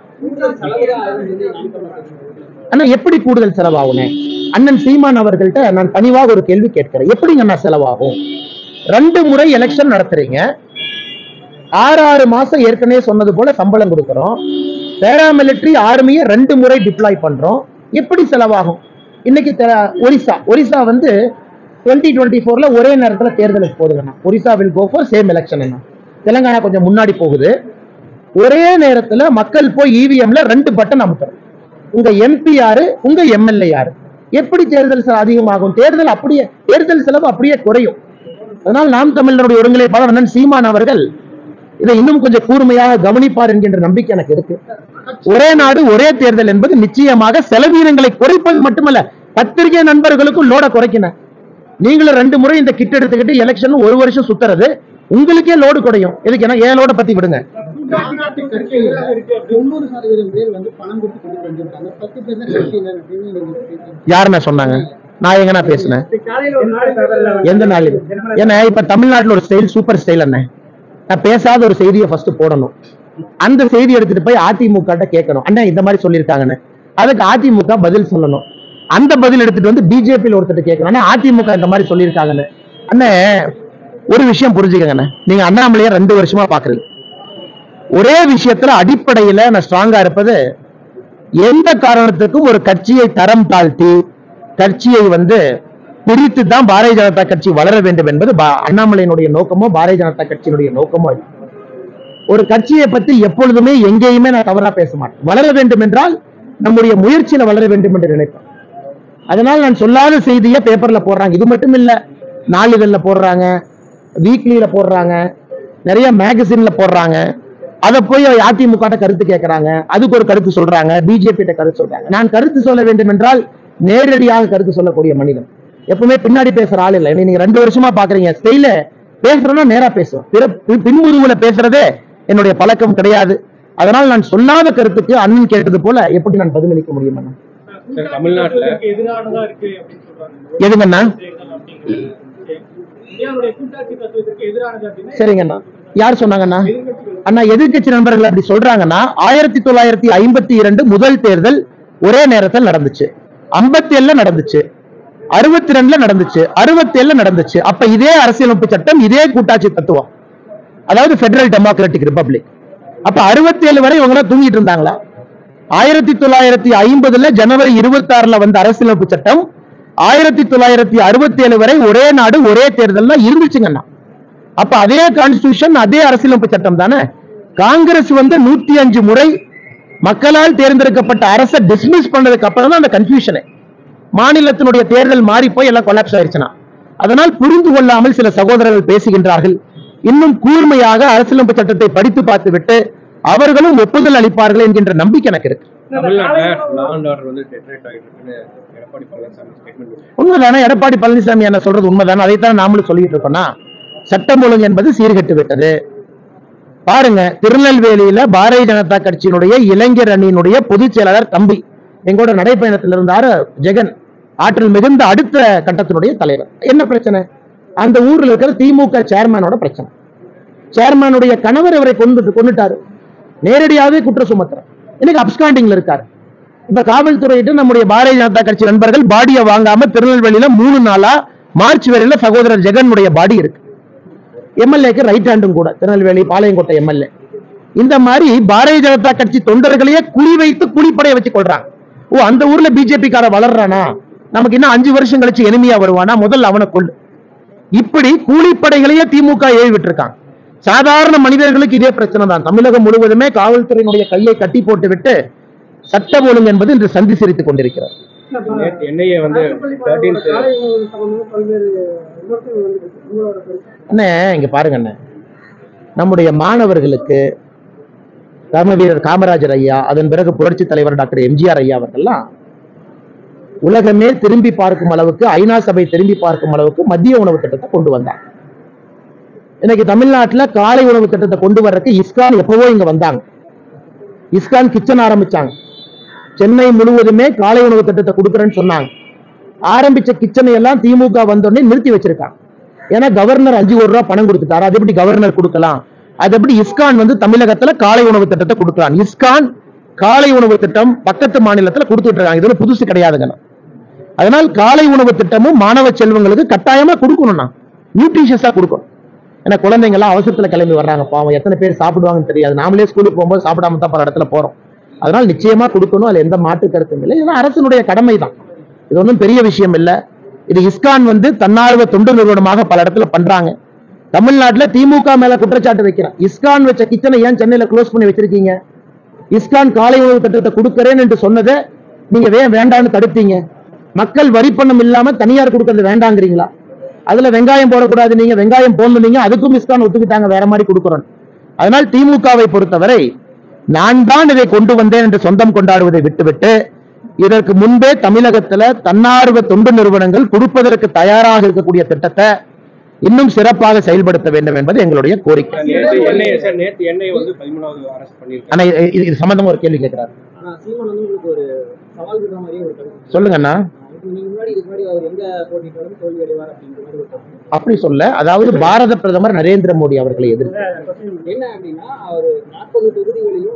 ஆனா எப்படி கூடுதல் செலவாகும்? அண்ணன் சீமான் அவர்கள்ட்ட நான் பணிவாக ஒரு கேள்வி கேட்கிறேன். எப்படிங்க அண்ணா செலவாகும்? ரெண்டு முறை எலெக்ஷன் நடத்துறீங்க, ஆறு ஆறு மாசம் ஏற்கனவே சொன்னது போல சம்பளம் கொடுக்கிறோம், பேராமிலிட்டரி ஆர்மியை ரெண்டு முறை டிப்ளாய் பண்றோம், எப்படி செலவாகும்? இன்னைக்கு ஒரிசா ஒரிசா வந்து டுவெண்ட்டி டுவெண்ட்டி ஃபோர்ல ஒரே நேரத்தில் தேர்தலுக்கு போகுதுண்ணா. Orissa will go for same election. Telangana கொஞ்சம் முன்னாடி போகுது. ஒரே நேரத்தில் மக்கள் போய் இவிஎம்ல ரெண்டு பட்டன் அமுத்துறோம். உங்க எம்பி யாரு, உங்க எம்எல்ஏ யாரு, எப்படி தேர்தல் செலவு அதிகமாகும்? தேர்தல் அப்படியே தேர்தல் செலவு அப்படியே குறையும். அதனால் நாம் தமிழருடைய ஒருங்கிணைப்பாளர் அண்ணன் சீமான் அவர்கள் இதை இன்னும் கொஞ்சம் கூர்மையாக கவனிப்பார் என்கின்ற நம்பிக்கை எனக்கு இருக்கு. ஒரே நாடு ஒரே தேர்தல் என்பது நிச்சயமாக செலவீனங்களை குறைப்பது மட்டுமல்ல, பத்திரிகை நண்பர்களுக்கும் லோட குறைக்கணும். நீங்களும் ரெண்டு முறை இந்த கிட் எடுத்துக்கிட்டு எலெக்ஷன் ஒரு வருஷம் சுத்துறது உங்களுக்கே லோடு குறையும். எதுக்கு? ஏன்னா ஏன் லோட பத்தி விடுங்க. யாருன்னா சொன்னாங்க? நான் எங்கண்ணா பேசுனேன்? எந்த நாள்? ஏன்னா இப்ப தமிழ்நாட்டில் ஒரு ஸ்டைல் சூப்பர் ஸ்டைல் அண்ணே. நான் பேசாத ஒரு செய்தியை ஃபர்ஸ்ட் போடணும், அந்த செய்தி எடுத்துட்டு போய் அதிமுக கேட்கணும், அண்ணா இந்த மாதிரி சொல்லியிருக்காங்கன்னு. அதுக்கு அதிமுக பதில் சொல்லணும். அந்த பதில் எடுத்துட்டு வந்து பிஜேபியில் ஒருத்தர் கேட்கணும், அதிமுக இந்த மாதிரி சொல்லியிருக்காங்கன்னு. அண்ணே ஒரு விஷயம் புரிஞ்சுக்கங்க, நீங்க அண்ணாமலையை ரெண்டு வருஷமா பாக்குறீங்க. ஒரே விஷயத்துல அடிப்படையில நான் ஸ்ட்ராங்கா இருப்பது, எந்த காரணத்துக்கும் ஒரு கட்சியை தரம் தாழ்த்தி கட்சியை வந்து பிரித்து தான் பாரதிய ஜனதா கட்சி வளர வேண்டும் என்பது அண்ணாமலையினுடைய நோக்கமோ பாரதிய ஜனதா கட்சியினுடைய நோக்கமோ. ஒரு கட்சியை பத்தி எப்பொழுதுமே எங்கேயுமே நான் தவறா பேச மாட்டேன். வளர வேண்டும் என்றால் நம்முடைய முயற்சியில வளர வேண்டும் என்று நினைப்பேன். அதனால் நான் சொல்லாத செய்தியை பேப்பர்ல போடுறாங்க. இது மட்டும் இல்ல, நாளிதழ்ல போடுறாங்க, வீக்லியில போடுறாங்க, நிறைய மேகசின்ல போடுறாங்க. அதை போய் அதிமுக கருத்து கேட்கறாங்க, அதுக்கு ஒரு கருத்து சொல்றாங்க, பிஜேபி கருத்து சொல்றாங்க. நான் கருத்து சொல்ல வேண்டும் என்றால் நேரடியாக கருத்து சொல்லக்கூடிய மனிதன், எப்பவுமே பின்னாடி பேசுற ஆள் இல்லை. நீங்க ரெண்டு வருஷமா பாக்குறீங்க, ஸ்டைல பேசுறோம்னா நேரா பேசுவோம், பின்முதுகுல பேசுறதே என்னுடைய பழக்கம் கிடையாது. அதனால் நான் சொல்லாத கருத்துக்கு அண்ணன் கேட்டது போல எப்படி நான் பதிலளிக்க முடியும்? தமிழ்நாட்டுல எதுங்கண்ணா? சரிங்கண்ணா, யார் சொன்னாங்கண்ணா? அண்ணா எதிர்கட்சி நண்பர்கள் அப்படி சொல்றாங்கன்னா, ஆயிரத்தி தொள்ளாயிரத்தி ஐம்பத்தி இரண்டு முதல் தேர்தல் ஒரே நேரத்தில் நடந்துச்சு, ஐம்பத்தி ஏழுல நடந்துச்சு, அறுபத்தி ரெண்டுல நடந்துச்சு, அறுபத்தி ஏழுல நடந்துச்சு. அப்ப இதே அரசியலமைப்பு சட்டம், இதே கூட்டாட்சி தத்துவம், அதாவது பெடரல் டெமோக்ராட்டிக் ரிபப்ளிக். அப்ப அறுபத்தி ஏழு வரை இவங்க தூங்கிட்டு இருந்தாங்களா? ஆயிரத்தி தொள்ளாயிரத்தி ஐம்பதுல ஜனவரி இருபத்தி ஆறுல வந்த அரசியலமைப்பு சட்டம் ஆயிரத்தி தொள்ளாயிரத்தி அறுபத்தி ஏழு வரை ஒரே நாடு ஒரே தேர்தல் இருந்துச்சுங்கண்ணா. அப்ப அதே கான்ஸ்டிடியூஷன், அதே அரசியலமைப்பு சட்டம் தானே. காங்கிரஸ் வந்து நூத்தி அஞ்சு முறை மக்களால் தேர்ந்தெடுக்கப்பட்ட அரசை டிஸ்மிஸ் பண்ணதுக்கு அப்புறம் தான் அந்த கன்ஃபியூஷனே. மாநிலத்தினுடைய தேர்தல் மாறி போய் எல்லாம் கொலாப்ஸ் ஆயிடுச்சுன்னா, அதனால் புரிந்து கொள்ளாமல் சில சகோதரர்கள் பேசுகின்றார்கள். இன்னும் கூர்மையாக அரசியலமைப்பு சட்டத்தை படித்து பார்த்து விட்டு அவர்களும் ஒப்புதல் அளிப்பார்கள் என்கின்ற நம்பிக்கை எனக்கு இருக்கு. உண்மைதானே? எடப்பாடி பழனிசாமி என்ன சொல்றது உண்மைதானே? அதைத்தான் நாமளும் சொல்லிட்டு இருக்கோம்னா, சட்டம் ஒழுங்கு என்பது சீர்கெட்டு விட்டது. பாருங்க, திருநெல்வேலியில பாரதிய ஜனதா கட்சியினுடைய இளைஞர் அணியினுடைய பொதுச் செயலாளர் தம்பி எங்களோட நடைப்பயணத்தில் இருந்தாரு ஜெகன், ஆற்றல் மிகுந்த அடுத்த கட்டத்தினுடைய தலைவர். என்ன பிரச்சனை? அந்த ஊர்ல இருக்கிற திமுக சேர்மேனோட பிரச்சனை. சேர்மேனுடைய கணவர் இவரை கொண்டு கொண்டுட்டாரு, நேரடியாகவே குற்றம் சுமத்துறார். இன்னைக்கு அப்ஸ்காண்டிங்ல இருக்காரு. இப்ப காவல்துறையிட்டு நம்முடைய பாரதிய ஜனதா கட்சி நண்பர்கள் பாடியை வாங்காம திருநெல்வேலியில மூணு நாளா மார்ச் வரையில சகோதரர் ஜெகனுடைய பாடி இருக்கு. எம்எல்ஏக்கு ரைட் ஹேண்டும் கூட, திருநெல்வேலி பாளையங்கோட்டை எம்எல்ஏ. இந்த மாதிரி பாரதிய ஜனதா கட்சி தொண்டர்களையே குறி வைத்து குழிப்படைய வச்சு கொள்றாங்க. ஓ, அந்த ஊர்ல பிஜேபி கார வளர்றானா, நமக்கு இன்னும் அஞ்சு வருஷம் கழிச்சு எளிமையா வருவானா, முதல்ல அவனை கொள்ளு. இப்படி கூலிப்படைகளையே திமுக ஏவி விட்டுருக்காங்க. சாதாரண மனிதர்களுக்கு இதே பிரச்சனை தான். தமிழகம் முழுவதுமே காவல்துறையினுடைய கையை கட்டி போட்டு விட்டு சட்டம் ஒழுங்கு என்பது இன்று சந்தி சிரித்துக் கொண்டிருக்கிறார். அண்ணே, இங்க பாருங்க அண்ணே, நம்முடைய மாணவர்களுக்கு கர்ம வீரர் காமராஜர் ஐயா, அதன் பிறகு புரட்சி தலைவர் டாக்டர் எம்ஜிஆர் ஐயா அவர்கள்லாம் உலகமே திரும்பி பார்க்கும் அளவுக்கு, ஐநா சபை திரும்பி பார்க்கும் அளவுக்கு மதிய உணவு திட்டத்தை கொண்டு வந்தாங்க. இன்னைக்கு தமிழ்நாட்டில் காலை உணவு திட்டத்தை கொண்டு வர்றதுக்கு இஸ்கான் எப்பவோ இங்க வந்தாங்க. இஸ்கான் கிச்சன் ஆரம்பிச்சாங்க. சென்னை முழுவதுமே காலை உணவு திட்டத்தை கொடுக்குறேன்னு சொன்னாங்க. ஆரம்பிச்ச கிச்சனை எல்லாம் திமுக வந்தோடனே நிறுத்தி வச்சிருக்காங்க. ஏன்னா கவர்னர் அஞ்சு கோடி ரூபாய் பணம் கொடுத்துட்டாரு, அது எப்படி கவர்னர் கொடுக்கலாம், அது எப்படி இஸ்கான் வந்து தமிழகத்துல காலை உணவு திட்டத்தை கொடுக்கலாம். இஸ்கான் காலை உணவு திட்டம் பக்கத்து மாநிலத்துல கொடுத்துட்டு இருக்காங்க. இது புதுசு கிடையாதுங்க. அதனால் காலை உணவு திட்டமும் மாணவ செல்வங்களுக்கு கட்டாயமா கொடுக்கணும்னா நியூட்ரிஷியஸா கொடுக்கணும். ஏன்னா குழந்தைங்க எல்லாம் அவசரத்துல கிளம்பி வர்றாங்க, பாவம் எத்தனை பேர் சாப்பிடுவாங்கன்னு தெரியாது. நாமளே ஸ்கூலுக்கு போகும்போது சாப்பிடாம தான் பல இடத்துல போறோம். அதனால் நிச்சயமா கொடுக்கணும், அதுல எந்த மாற்று கருத்தும் இல்லை. இதெல்லாம் அரசினுடைய கடமை தான், இது ஒன்றும் பெரிய விஷயம் இல்லை. இது இஸ்கான் வந்து தன்னார்வ தொண்டு நிறுவனமாக பல இடத்துல பண்றாங்க. தமிழ்நாட்டில் திமுக மேல குற்றச்சாட்டு வைக்கிறேன். இஸ்கான் வச்ச கிச்சனை ஏன் சென்னையில க்ளோஸ் பண்ணி வச்சிருக்கீங்க? இஸ்கான் காலை உணவு திட்டத்தை கொடுக்கிறேன் என்று சொன்னதை நீங்க ஏன் வேண்டான்னு தடுத்தீங்க? மக்கள் வரி பணம் இல்லாம தனியார் கொடுக்கறது வேண்டாங்கிறீங்களா? அதுல வெங்காயம் போடக்கூடாது, நீங்க வெங்காயம் போடணுங்க, அதுக்கும் இஸ்கான் ஒத்துக்கிட்டாங்க, வேற மாதிரி கொடுக்கிறோம். அதனால் திமுகவை பொறுத்தவரை நான் தான் இதை கொண்டு வந்தேன் என்று சொந்தம் கொண்டாடுவதை விட்டுவிட்டு இதற்கு முன்பே தமிழகத்துல தன்னார்வ தொண்டு நிறுவனங்கள் கொடுப்பதற்கு தயாராக இருக்கக்கூடிய திட்டத்தை இன்னும் சிறப்பாக செயல்படுத்த வேண்டும் என்பது எங்களுடைய கோரிக்கை. இது சம்பந்தமா ஒரு கேள்வி கேட்கிறார், சொல்லுங்க அண்ணா. அப்படி சொல்ல, அதாவது பாரத பிரதமர் நரேந்திர மோடி அவர்களை எதிர்த்து என்ன அப்படின்னா, அவர் நாற்பது தொகுதிகளிலும்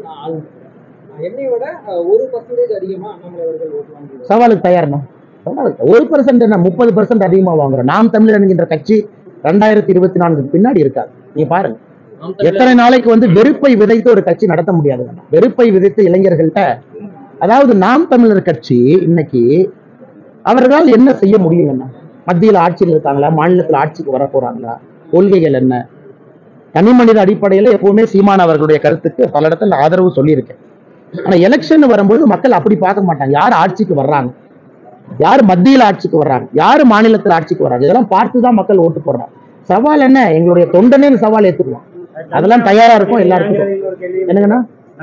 சவாலுக்கு தயார்னா, ஒரு பர்சன்ட் என்ன முப்பது பர்சன்ட் அதிகமா வாங்குறோம். நாம் தமிழர் என்கின்ற கட்சி ரெண்டாயிரத்தி இருபத்தி நான்கு பின்னாடி இருக்காது. நீங்க பாருங்க, எத்தனை நாளைக்கு வந்து வெறுப்பை விதைத்து ஒரு கட்சி நடத்த முடியாது. வெறுப்பை விதைத்து இளைஞர்கள்ட்ட, அதாவது நாம் தமிழர் கட்சி இன்னைக்கு அவர்களால் என்ன செய்ய முடியுங்கன்னா, மத்தியில் ஆட்சியில் இருக்காங்களா, மாநிலத்தில் ஆட்சிக்கு வர போறாங்களா, கொள்கைகள் என்ன? தனி மனித அடிப்படையில் எப்பவுமே சீமான் அவர்களுடைய கருத்துக்கு பல இடத்துல ஆதரவு சொல்லியிருக்கேன். ஆனா எலெக்ஷன் வரும்போது மக்கள் அப்படி பார்க்க மாட்டாங்க. யார் ஆட்சிக்கு வர்றாங்க, யார் மத்தியில் ஆட்சிக்கு வர்றாங்க, யார் மாநிலத்தில் ஆட்சிக்கு வர்றாங்க, இதெல்லாம் பார்த்துதான் மக்கள் ஓட்டு போடுறாங்க. சவால் என்ன? எங்களுடைய தொண்டனே சவால் ஏற்றுக்குவோம், அதெல்லாம் தயாரா இருக்கும் எல்லாருக்கும். என்னங்கன்னா,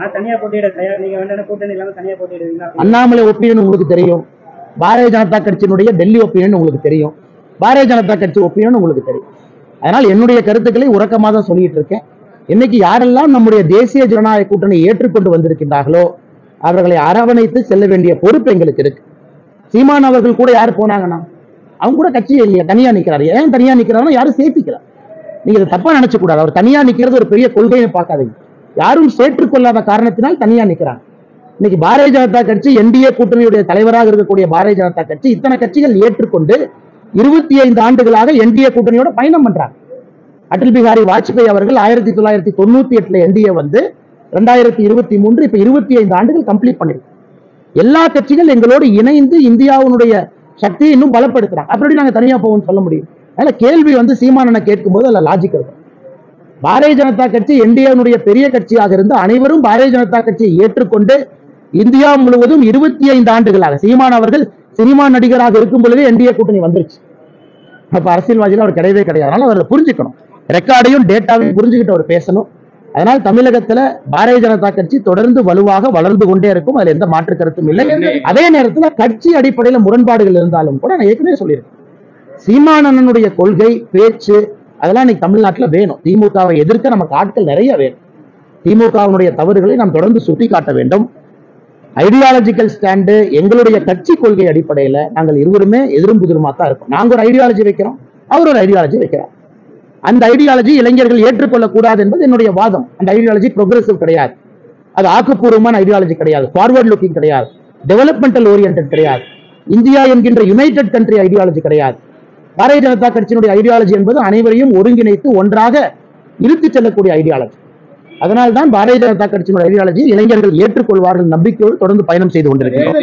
அண்ணாமலை ஒப்பீனியன் உங்களுக்கு தெரியும், பாரதிய ஜனதா கட்சியினுடைய டெல்லி ஒப்பீனியன் உங்களுக்கு தெரியும், பாரதிய ஜனதா கட்சி ஒப்பீனியன் உங்களுக்கு தெரியும். அதனால் என்னுடைய கருத்துக்களை உறக்கமாக தான் சொல்லிட்டு இருக்கேன். இன்னைக்கு யாரெல்லாம் நம்முடைய தேசிய ஜனநாயக கூட்டணி ஏற்றுக்கொண்டு வந்திருக்கின்றார்களோ அவர்களை அரவணைத்து செல்ல வேண்டிய பொறுப்பு எங்களுக்கு இருக்கு. சீமான் அவர்கள் கூட யாரு போனாங்கன்னா, அவங்க கூட கட்சி இல்லையா, தனியா நிக்கிறாரு. ஏன் தனியா நிக்கிறாருன்னா யாரும் சேர்த்துக்கிறார். நீங்க இதை தப்பா நினைச்ச கூடாது. அவர் தனியா நிக்கிறது ஒரு பெரிய கொள்கையை பார்க்காதீங்க. யாரும் சேர்த்துக்கொள்ளாத காரணத்தினால் தனியா நிக்கிறாங்க. இன்னைக்கு பாரதிய ஜனதா கட்சி என்டிஏ கூட்டணியுடைய தலைவராக இருக்கக்கூடிய பாரதிய ஜனதா கட்சி இத்தனை கட்சிகள் ஏற்றுக்கொண்டு இருபத்தி ஐந்து ஆண்டுகளாக என்டிஏ கூட்டணியோட பயணம் பண்றாங்க. அடல் பிகாரி வாஜ்பாய் அவர்கள் ஆயிரத்தி தொள்ளாயிரத்தி தொண்ணூத்தி எட்டுல என்டிஏ வந்து ரெண்டாயிரத்தி இருபத்தி மூன்று இப்ப இருபத்தி ஐந்து ஆண்டுகள் கம்ப்ளீட் பண்ணிருக்கு. எல்லா கட்சிகள் எங்களோடு இணைந்து இந்தியாவுடைய சக்தியை இன்னும் பலப்படுத்துறாங்க. அப்படி நாங்க தனியா போவோம்னு சொல்ல முடியும்? அதனால கேள்வி வந்து சீமானனை கேட்கும் போது அதுல லாஜிக் இருக்கும். பாரதிய ஜனதா கட்சி என்டிஏனுடைய பெரிய கட்சியாக இருந்து அனைவரும் பாரதிய ஜனதா கட்சியை ஏற்றுக்கொண்டு இந்தியா முழுவதும் இருபத்தி ஐந்து ஆண்டுகளாக சீமான் அவர்கள் சினிமா நடிகராக இருக்கும் பொழுதே என்டிஏ கூட்டணி வந்துருச்சு. அப்ப அரசியல்வாதிகள் அவர் கிடையவே கிடையாது. அதனால அவரை புரிஞ்சுக்கணும், ரெக்கார்டையும் டேட்டாவையும் புரிஞ்சுக்கிட்டு அவர் பேசணும். அதனால் தமிழகத்துல பாரதிய ஜனதா கட்சி தொடர்ந்து வலுவாக வளர்ந்து கொண்டே இருக்கும், அதுல எந்த மாற்று கருத்தும் இல்லை. அதே நேரத்துல கட்சி அடிப்படையில முரண்பாடுகள் இருந்தாலும் கூட நான் ஏற்கனவே சொல்லியிருக்கேன், சீமானனுடைய கொள்கை பேச்சு அதெல்லாம் இன்னைக்கு தமிழ்நாட்டில் வேணும். திமுகவை எதிர்க்க நமக்கு ஆட்கள் நிறைய வேணும். திமுகவினுடைய தவறுகளை நாம் தொடர்ந்து சுட்டி காட்ட வேண்டும். ஐடியாலஜிக்கல் ஸ்டாண்டு எங்களுடைய கட்சி கொள்கை அடிப்படையில் நாங்கள் இருவருமே எதிரும் புதிருமா தான் இருக்கோம். நாங்க ஒரு ஐடியாலஜி வைக்கிறோம், அவர் ஒரு ஐடியாலஜி வைக்கிறார். அந்த ஐடியாலஜி இளைஞர்கள் ஏற்றுக்கொள்ளக்கூடாது என்பது என்னுடைய வாதம். அந்த ஐடியாலஜி ப்ரோக்ரசிவ் கிடையாது, அது ஆக்கப்பூர்வமான ஐடியாலஜி கிடையாது, ஃபார்வர்ட் லுக்கிங் கிடையாது, டெவலப்மெண்டல் ஓரியன்ட் கிடையாது, இந்தியா என்கின்ற யுனைடெட் கண்ட்ரி ஐடியாலஜி கிடையாது. பாரதிய ஜனதா கட்சியினுடைய ஐடியாலஜி என்பது அனைவரையும் ஒருங்கிணைத்து ஒன்றாக இழுத்துச் செல்லக்கூடிய ஐடியாலஜி. அதனால்தான் பாரதிய ஜனதா கட்சியினுடைய ஐடியாலஜி இளைஞர்கள் ஏற்றுக்கொள்வார்கள் நம்பிக்கையோடு தொடர்ந்து பயணம் செய்து கொண்டிருக்கிறோம்.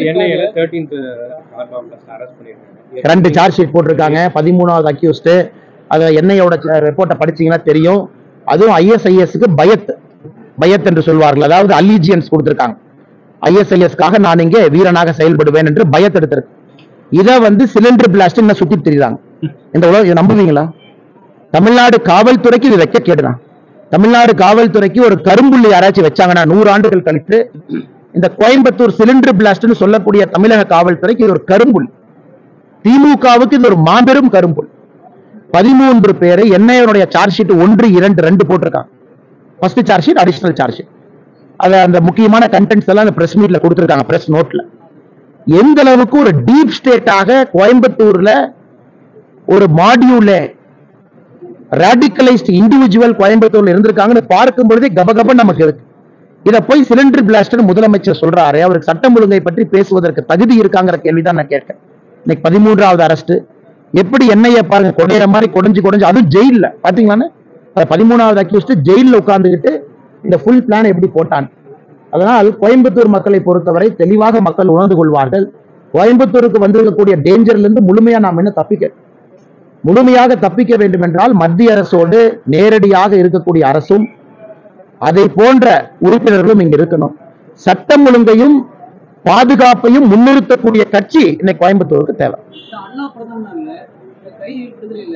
ரெண்டு சார்ஜ் ஷீட் போட்டிருக்காங்க, பதிமூணாவது அக்யூஸ்ட். அதை என்ஐயோட ரிப்போர்ட்டை படிச்சீங்கன்னா தெரியும். அதுவும் ஐஎஸ்ஐஎஸ்க்கு பயத் பயத் என்று சொல்வார்கள், அதாவது அலிஜியன்ஸ் கொடுத்திருக்காங்க. ஐஎஸ்ஐஎஸ்க்காக நான் இங்கே வீரனாக செயல்படுவேன் என்று பயத் எடுத்திருக்கு. இதை வந்து சிலிண்டர் பிளாஸ்ட் என்ன சுத்தி தெரியுறாங்க. இந்த உலகம் நம்புவீங்களா? தமிழ்நாடு காவல்துறைக்கு இது வைக்க கேடுறான். தமிழ்நாடு காவல்துறைக்கு ஒரு கரும்புள்ளி யாராச்சும் வச்சாங்கன்னா நூறு ஆண்டுகள் கழித்து இந்த கோயம்புத்தூர் சிலிண்டர் பிளாஸ்ட்னு சொல்லக்கூடிய தமிழக காவல்துறைக்கு இது ஒரு கரும்புள்ளி. திமுகவுக்கு இது ஒரு மாபெரும் கரும்புள்ளி. பதிமூன்று பேரை என்ஐஏ சார்ஜ் ஷீட் ஒன்று இரண்டு ரெண்டு போட்டிருக்காங்க. First charge sheet, additional charge sheet. அது அந்த முக்கியமான கண்டென்ட்ஸ் எல்லாம் அந்த பிரஸ் மீட்ல கொடுத்திருக்காங்க, பிரஸ் நோட்ல. எந்த அளவுக்கு ஒரு டீப் ஸ்டேட்டாக கோயம்புத்தூர்ல ஒரு மாடியூல்ல ராடிகலைஸ்ட் இண்டிவிஜுவல் கோயம்புத்தூர்ல இருந்திருக்காங்கன்னு பார்க்கும் பொழுதே கபகப நமக்கு இருக்கு. இதை போய் சிலிண்டர் பிளாஸ்ட் முதலமைச்சர் சொல்றாரு, அவருக்கு சட்டம் ஒழுங்கை பற்றி பேசுவதற்கு தகுதி இருக்காங்கிற கேள்விதான் நான் கேட்கிறேன். இன்னைக்கு பதிமூன்றாவது அரஸ்ட். எப்படி என்ஐஏ பாருங்க, கொடையிற மாதிரி கொடைஞ்சு கொடைஞ்சு, அதுவும் ஜெயில பாத்தீங்களான்னு. பதிமூணாவது அக்யூஸ்ட் ஜெயில உட்கார்ந்துகிட்டு இந்த ஃபுல் பிளான் எப்படி போட்டான். அதனால் கோயம்புத்தூர் மக்களை பொறுத்தவரை தெளிவாக மக்கள் உணர்ந்து கொள்வார்கள். கோயம்புத்தூருக்கு வந்திருக்கக்கூடிய டேஞ்சர்ல இருந்து முழுமையா நாம் என்ன தப்பிக்க முழுமையாக தப்பிக்க வேண்டும் என்றால் மத்திய அரசோடு நேரடியாக இருக்கக்கூடிய அரசும் அதை போன்ற உறுப்பினர்களும் இங்க இருக்கணும். சட்டம் ஒழுங்கையும் பாதுகாப்பையும் முன்னிறுத்தக்கூடிய கட்சி இன்னைக்கு கோயம்புத்தூருக்கு தேவை. அண்ணா பிரதமர்ல கை விடுதலையில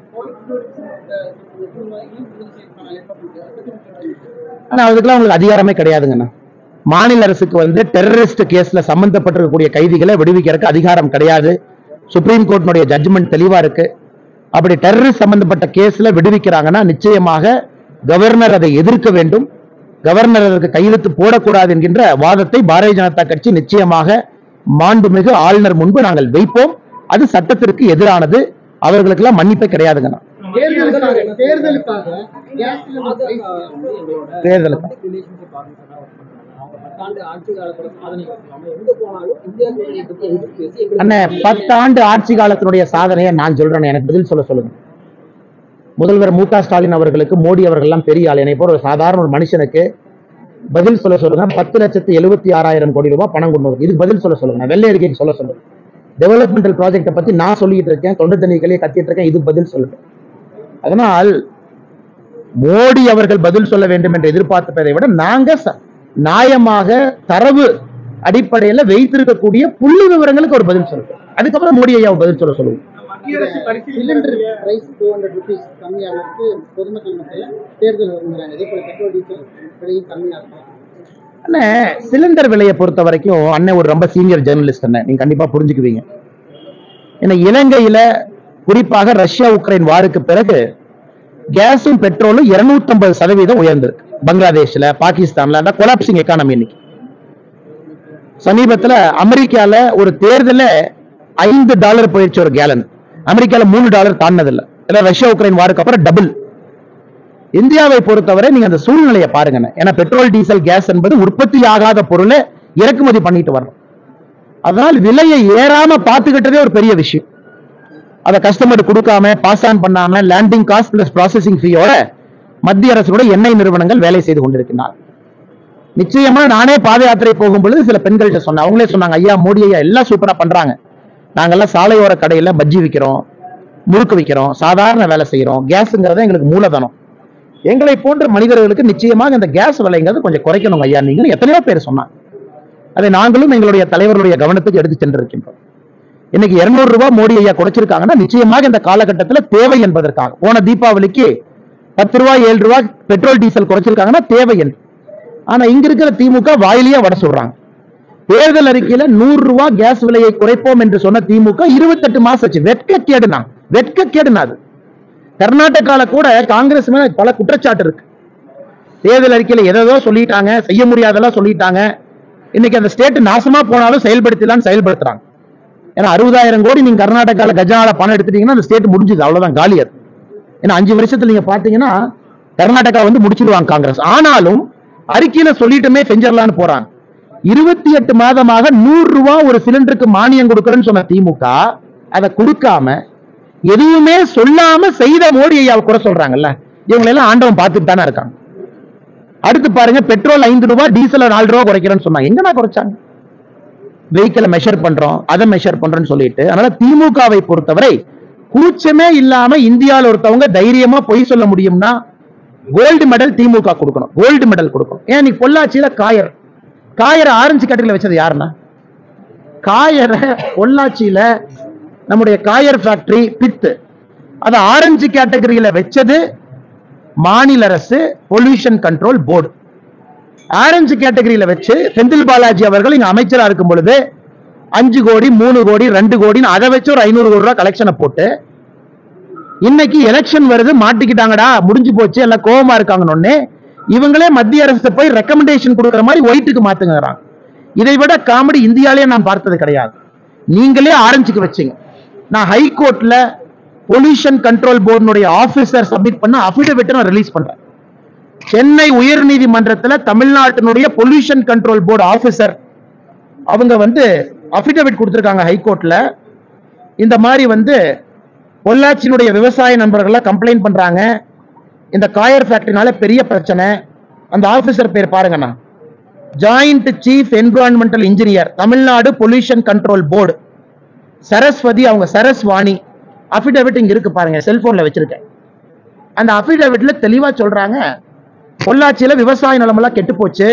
ஆனா அதுக்கெல்லாம் உங்களுக்கு அதிகாரமே கிடையாதுங்கண்ணா. மாநில அரசுக்கு வந்து டெரரிஸ்ட் கேஸ்ல சம்பந்தப்பட்டிருக்கக்கூடிய கைதிகளை விடுவிக்கிறதுக்கு அதிகாரம் கிடையாது. சுப்ரீம் கோர்ட்டினுடைய ஜட்ஜ்மெண்ட் தெளிவா இருக்கு. அப்படி டெரரிஸ்ட் சம்பந்தப்பட்ட கேஸ்ல விடுவிக்கிறாங்கன்னா நிச்சயமாக கவர்னர் அதை எதிர்க்க வேண்டும். கவர்னர் அதற்கு கையெழுத்து போடக்கூடாது என்கின்ற வாதத்தை பாரதிய ஜனதா கட்சி நிச்சயமாக மாண்புமிகு ஆளுநர் முன்பு நாங்கள் வைப்போம். அது சட்டத்திற்கு எதிரானது. அவர்களுக்கெல்லாம் மன்னிப்பே கிடையாதுங்கண்ணா. தேர்தலுக்கு பத்தாண்டு ஆட்சி காலத்தினுடைய சாதனையை நான் சொல்றேன், எனக்கு பதில் சொல்ல சொல்லுங்க. முதல்வர் மு க ஸ்டாலின் அவர்களுக்கு மோடி அவர்கள் எல்லாம் பெரிய ஆள், என்னை போல ஒரு சாதாரண ஒரு மனுஷனுக்கு பதில் சொல்ல சொல்லுங்க. பத்து லட்சத்து எழுபத்தி ஆறாயிரம் கோடி ரூபாய் பணம் கொண்டு வந்து இதுக்கு பதில் சொல்ல சொல்லுங்க. வெள்ளை அறிக்கைக்கு சொல்ல சொல்லுங்க. டெவலப்மெண்டல் ப்ராஜெக்டை பத்தி நான் சொல்லிட்டு இருக்கேன், தொண்டை தண்ணிகளே கத்திட்டு இருக்கேன், இதுக்கு பதில் சொல்லுங்க. அதனால் மோடி அவர்கள் பதில் சொல்ல வேண்டும் என்று எதிர்பார்த்ததை விட நாங்க நியாயமாக தரவு அடிப்படையில் வைத்திருக்கக்கூடிய புள்ளி விவரங்களுக்கு ஒரு பதில் சொல்லுங்க. அதுக்கப்புறம் மோடி ஐயா பதில் சொல்ல சொல்லுங்க. சிலிண்டர் விலையை பொறுத்த வரைக்கும் அண்ணன் ஒரு ரொம்ப சீனியர் ஜெர்னலிஸ்ட், அண்ணன் நீங்க கண்டிப்பா புரிஞ்சுக்குவீங்க. ஏன்னா இலங்கையில குறிப்பாக ரஷ்யா உக்ரைன் வாருக்கு பிறகு கேஸும் பெட்ரோலும் இருநூத்தி ஐம்பது சதவீதம் உயர்ந்திருக்கு. பங்களாதேஷ்ல, பாகிஸ்தான்ல கொலாப்சிங் எக்கானமி. இன்னைக்கு சமீபத்துல அமெரிக்கால ஒரு தேர்தல ஐந்து டாலர் போயிடுச்சு ஒரு கேலன். அமெரிக்கால மூணு டாலர் தாண்டதில்லை. ரஷ்யா உக்ரைன் வாருக்கு அப்புறம் டபுள். இந்தியாவை பொறுத்தவரை நீங்க அந்த சூழ்நிலையை பாருங்க. ஏன்னா பெட்ரோல், டீசல், கேஸ் என்பது உற்பத்தி ஆகாத பொருளை இறக்குமதி பண்ணிட்டு வரணும். அதனால் விலையை ஏறாம பார்த்துக்கிட்டதே ஒரு பெரிய விஷயம். அதை கஸ்டமர் கொடுக்காம, பாஸ் ஆன் பண்ணாம, லேண்டிங் காஸ்ட் பிளஸ் ப்ராசஸிங் ஃபீயோட மத்திய அரசோட எண்ணெய் நிறுவனங்கள் வேலை செய்து கொண்டிருக்கிறார். நிச்சயமா நானே பாத யாத்திரை போகும் பொழுது சில பெண்கள்கிட்ட சொன்னேன். அவங்களே சொன்னாங்க, ஐயா மோடி ஐயா எல்லாம் சூப்பரா பண்றாங்க, நாங்கெல்லாம் சாலையோர கடையில பஜ்ஜி விற்கிறோம், முறுக்கு விற்கிறோம், சாதாரண வேலை செய்யறோம், கேஸுங்கிறத எங்களுக்கு மூலதனம். எங்களை போன்ற மனிதர்களுக்கு நிச்சயமாக இந்த கேஸ் விலைங்கிறது கொஞ்சம் குறைக்கணும் ஐயா நீங்க எத்தனையோ பேர் சொன்னாங்க. அதை நாங்களும் எங்களுடைய தலைவர்களுடைய கவனத்துக்கு எடுத்து சென்றிருக்கின்றோம். இன்னைக்கு இருநூறு ரூபாய் மோடி ஐயா குறைச்சிருக்காங்கன்னா நிச்சயமாக இந்த காலகட்டத்தில் தேவை என்பதற்காக. போன தீபாவளிக்கு பத்து ரூபாய் ஏழு ரூபாய் பெட்ரோல் டீசல் குறைச்சிருக்காங்கன்னா தேவை என்று. ஆனா இங்க இருக்கிற திமுக வாயிலேயே வட சொல்றாங்க. தேர்தல் அறிக்கையில நூறு ரூபாய் கேஸ் விலையை குறைப்போம் என்று சொன்ன திமுக இருபத்தெட்டு மாசம் ஆச்சு. வெட்க கேடுனா வெட்க கேடுனாது. கர்நாடகால கூட காங்கிரஸ் மேல பல குற்றச்சாட்டு இருக்கு. தேர்தல் அறிக்கையில எதோ சொல்லிட்டாங்க, செய்ய முடியாதெல்லாம் சொல்லிட்டாங்க. இன்னைக்கு அந்த ஸ்டேட் நாசமா போனாலும் செயல்படுத்தலான்னு செயல்படுத்துறாங்க. ஏன்னா அறுபதாயிரம் கோடி நீங்க கர்நாடகாவில் கஜானால பணம் எடுத்துட்டீங்கன்னா அந்த ஸ்டேட் முடிஞ்சுது, அவ்வளவுதான், காலி அது. ஏன்னா அஞ்சு வருஷத்துல நீங்க பாத்தீங்கன்னா கர்நாடகா வந்து முடிச்சிருவாங்க காங்கிரஸ். ஆனாலும் அறிக்கையில சொல்லிட்டுமே செஞ்சிடலான்னு போறாங்க. இருபத்தி எட்டு மாதமாக நூறு ரூபாய் ஒரு சிலிண்டருக்கு மானியம் கொடுக்கறேன்னு சொன்ன திமுக அதை கொடுக்காம எதுவுமே சொல்லாம செய்த மோடி ஐயாவை குறை சொல்றாங்கல்ல, இவங்க எல்லாம் ஆண்டவன் பார்த்துட்டு தானே இருக்காங்க. அடுத்து பாருங்க, பெட்ரோல் ஐந்து ரூபாய் டீசல் நாலு ரூபாய் குறைக்கிறேன்னு சொன்னாங்க. எங்கடா குறைச்சாங்க? வெஹிக்கிளை மெஷர் பண்றோம், அதை மெஷர் பண்றோம்னு சொல்லிட்டு. அதனால திமுகவை பொறுத்தவரை கூச்சமே இல்லாம இந்தியாவில் ஒருத்தவங்க தைரியமா பொய் சொல்ல முடியும்னா கோல்டு மெடல் திமுக கொடுக்கணும், கோல்டு மெடல் கொடுக்கணும். ஏன் நீ பொள்ளாச்சியில காயர் காயரை ஆரஞ்சு கேட்டகரியில வச்சது யாருன்னா? காயரை பொள்ளாச்சியில நம்முடைய காயர் ஃபேக்டரி பித்து அதை ஆரஞ்சு கேட்டகரியில வச்சது மாநில அரசு பொல்யூஷன் கண்ட்ரோல் போர்டு. ஆரஞ்சு கேட்டகரியில வச்சு செந்தில் பாலாஜி அவர்கள் இங்க அமைச்சரா இருக்கும் பொழுது அஞ்சு கோடி மூணு கோடி ரெண்டு கோடின்னு அதை வச்சு ஒரு ஐநூறு கோடி ரூபாய் கலெக்ஷனை போட்டு இன்னைக்கு எலெக்ஷன் வருது, மாட்டிக்கிட்டாங்கடா, முடிஞ்சு போச்சு, எல்லாம் கோபமா இருக்காங்கன்னு இவங்களே மத்திய அரசு போய் ரெக்கமெண்டேஷன் கொடுக்குற மாதிரி ஒயிட்டுக்கு மாத்துங்கிறாங்க. இதை விட காமெடி இந்தியாலே நான் பார்த்தது கிடையாது. நீங்களே ஆரஞ்சுக்கு வச்சீங்க. நான் ஹைகோர்ட்ல பொல்யூஷன் கண்ட்ரோல் போர்டுடைய ஆபீசர் சப்மிட் பண்ண அபிடவிட் நான் ரிலீஸ் பண்றேன். சென்னை உயர் நீதிமன்றத்தில் தமிழ்நாட்டினுடைய பொல்யூஷன் கண்ட்ரோல் போர்டு ஆபீசர் அவங்க வந்து அபிடவிட் கொடுத்திருக்காங்க ஹைகோர்ட்ல. இந்த மாதிரி வந்து பொள்ளாச்சியினுடைய விவசாய நண்பர்கள் கம்ப்ளைண்ட் பண்றாங்க, இந்த காயர் ஃபேக்டரினால பெரிய பிரச்சனை. அந்த ஆபீசர் பேர் பாருங்கண்ணா, joint chief environmental engineer Tamil Nadu pollution control board Saraswati, அவங்க சரஸ்வாணி. அபிடவிட் இங்க இருக்கு பாருங்க, செல்போன்ல வச்சிருக்கேன். அந்த அபிடவிட்ல தெளிவா சொல்றாங்க, பொள்ளாச்சியில விவசாய நிலமெல்லாம் கெட்டு போச்சு,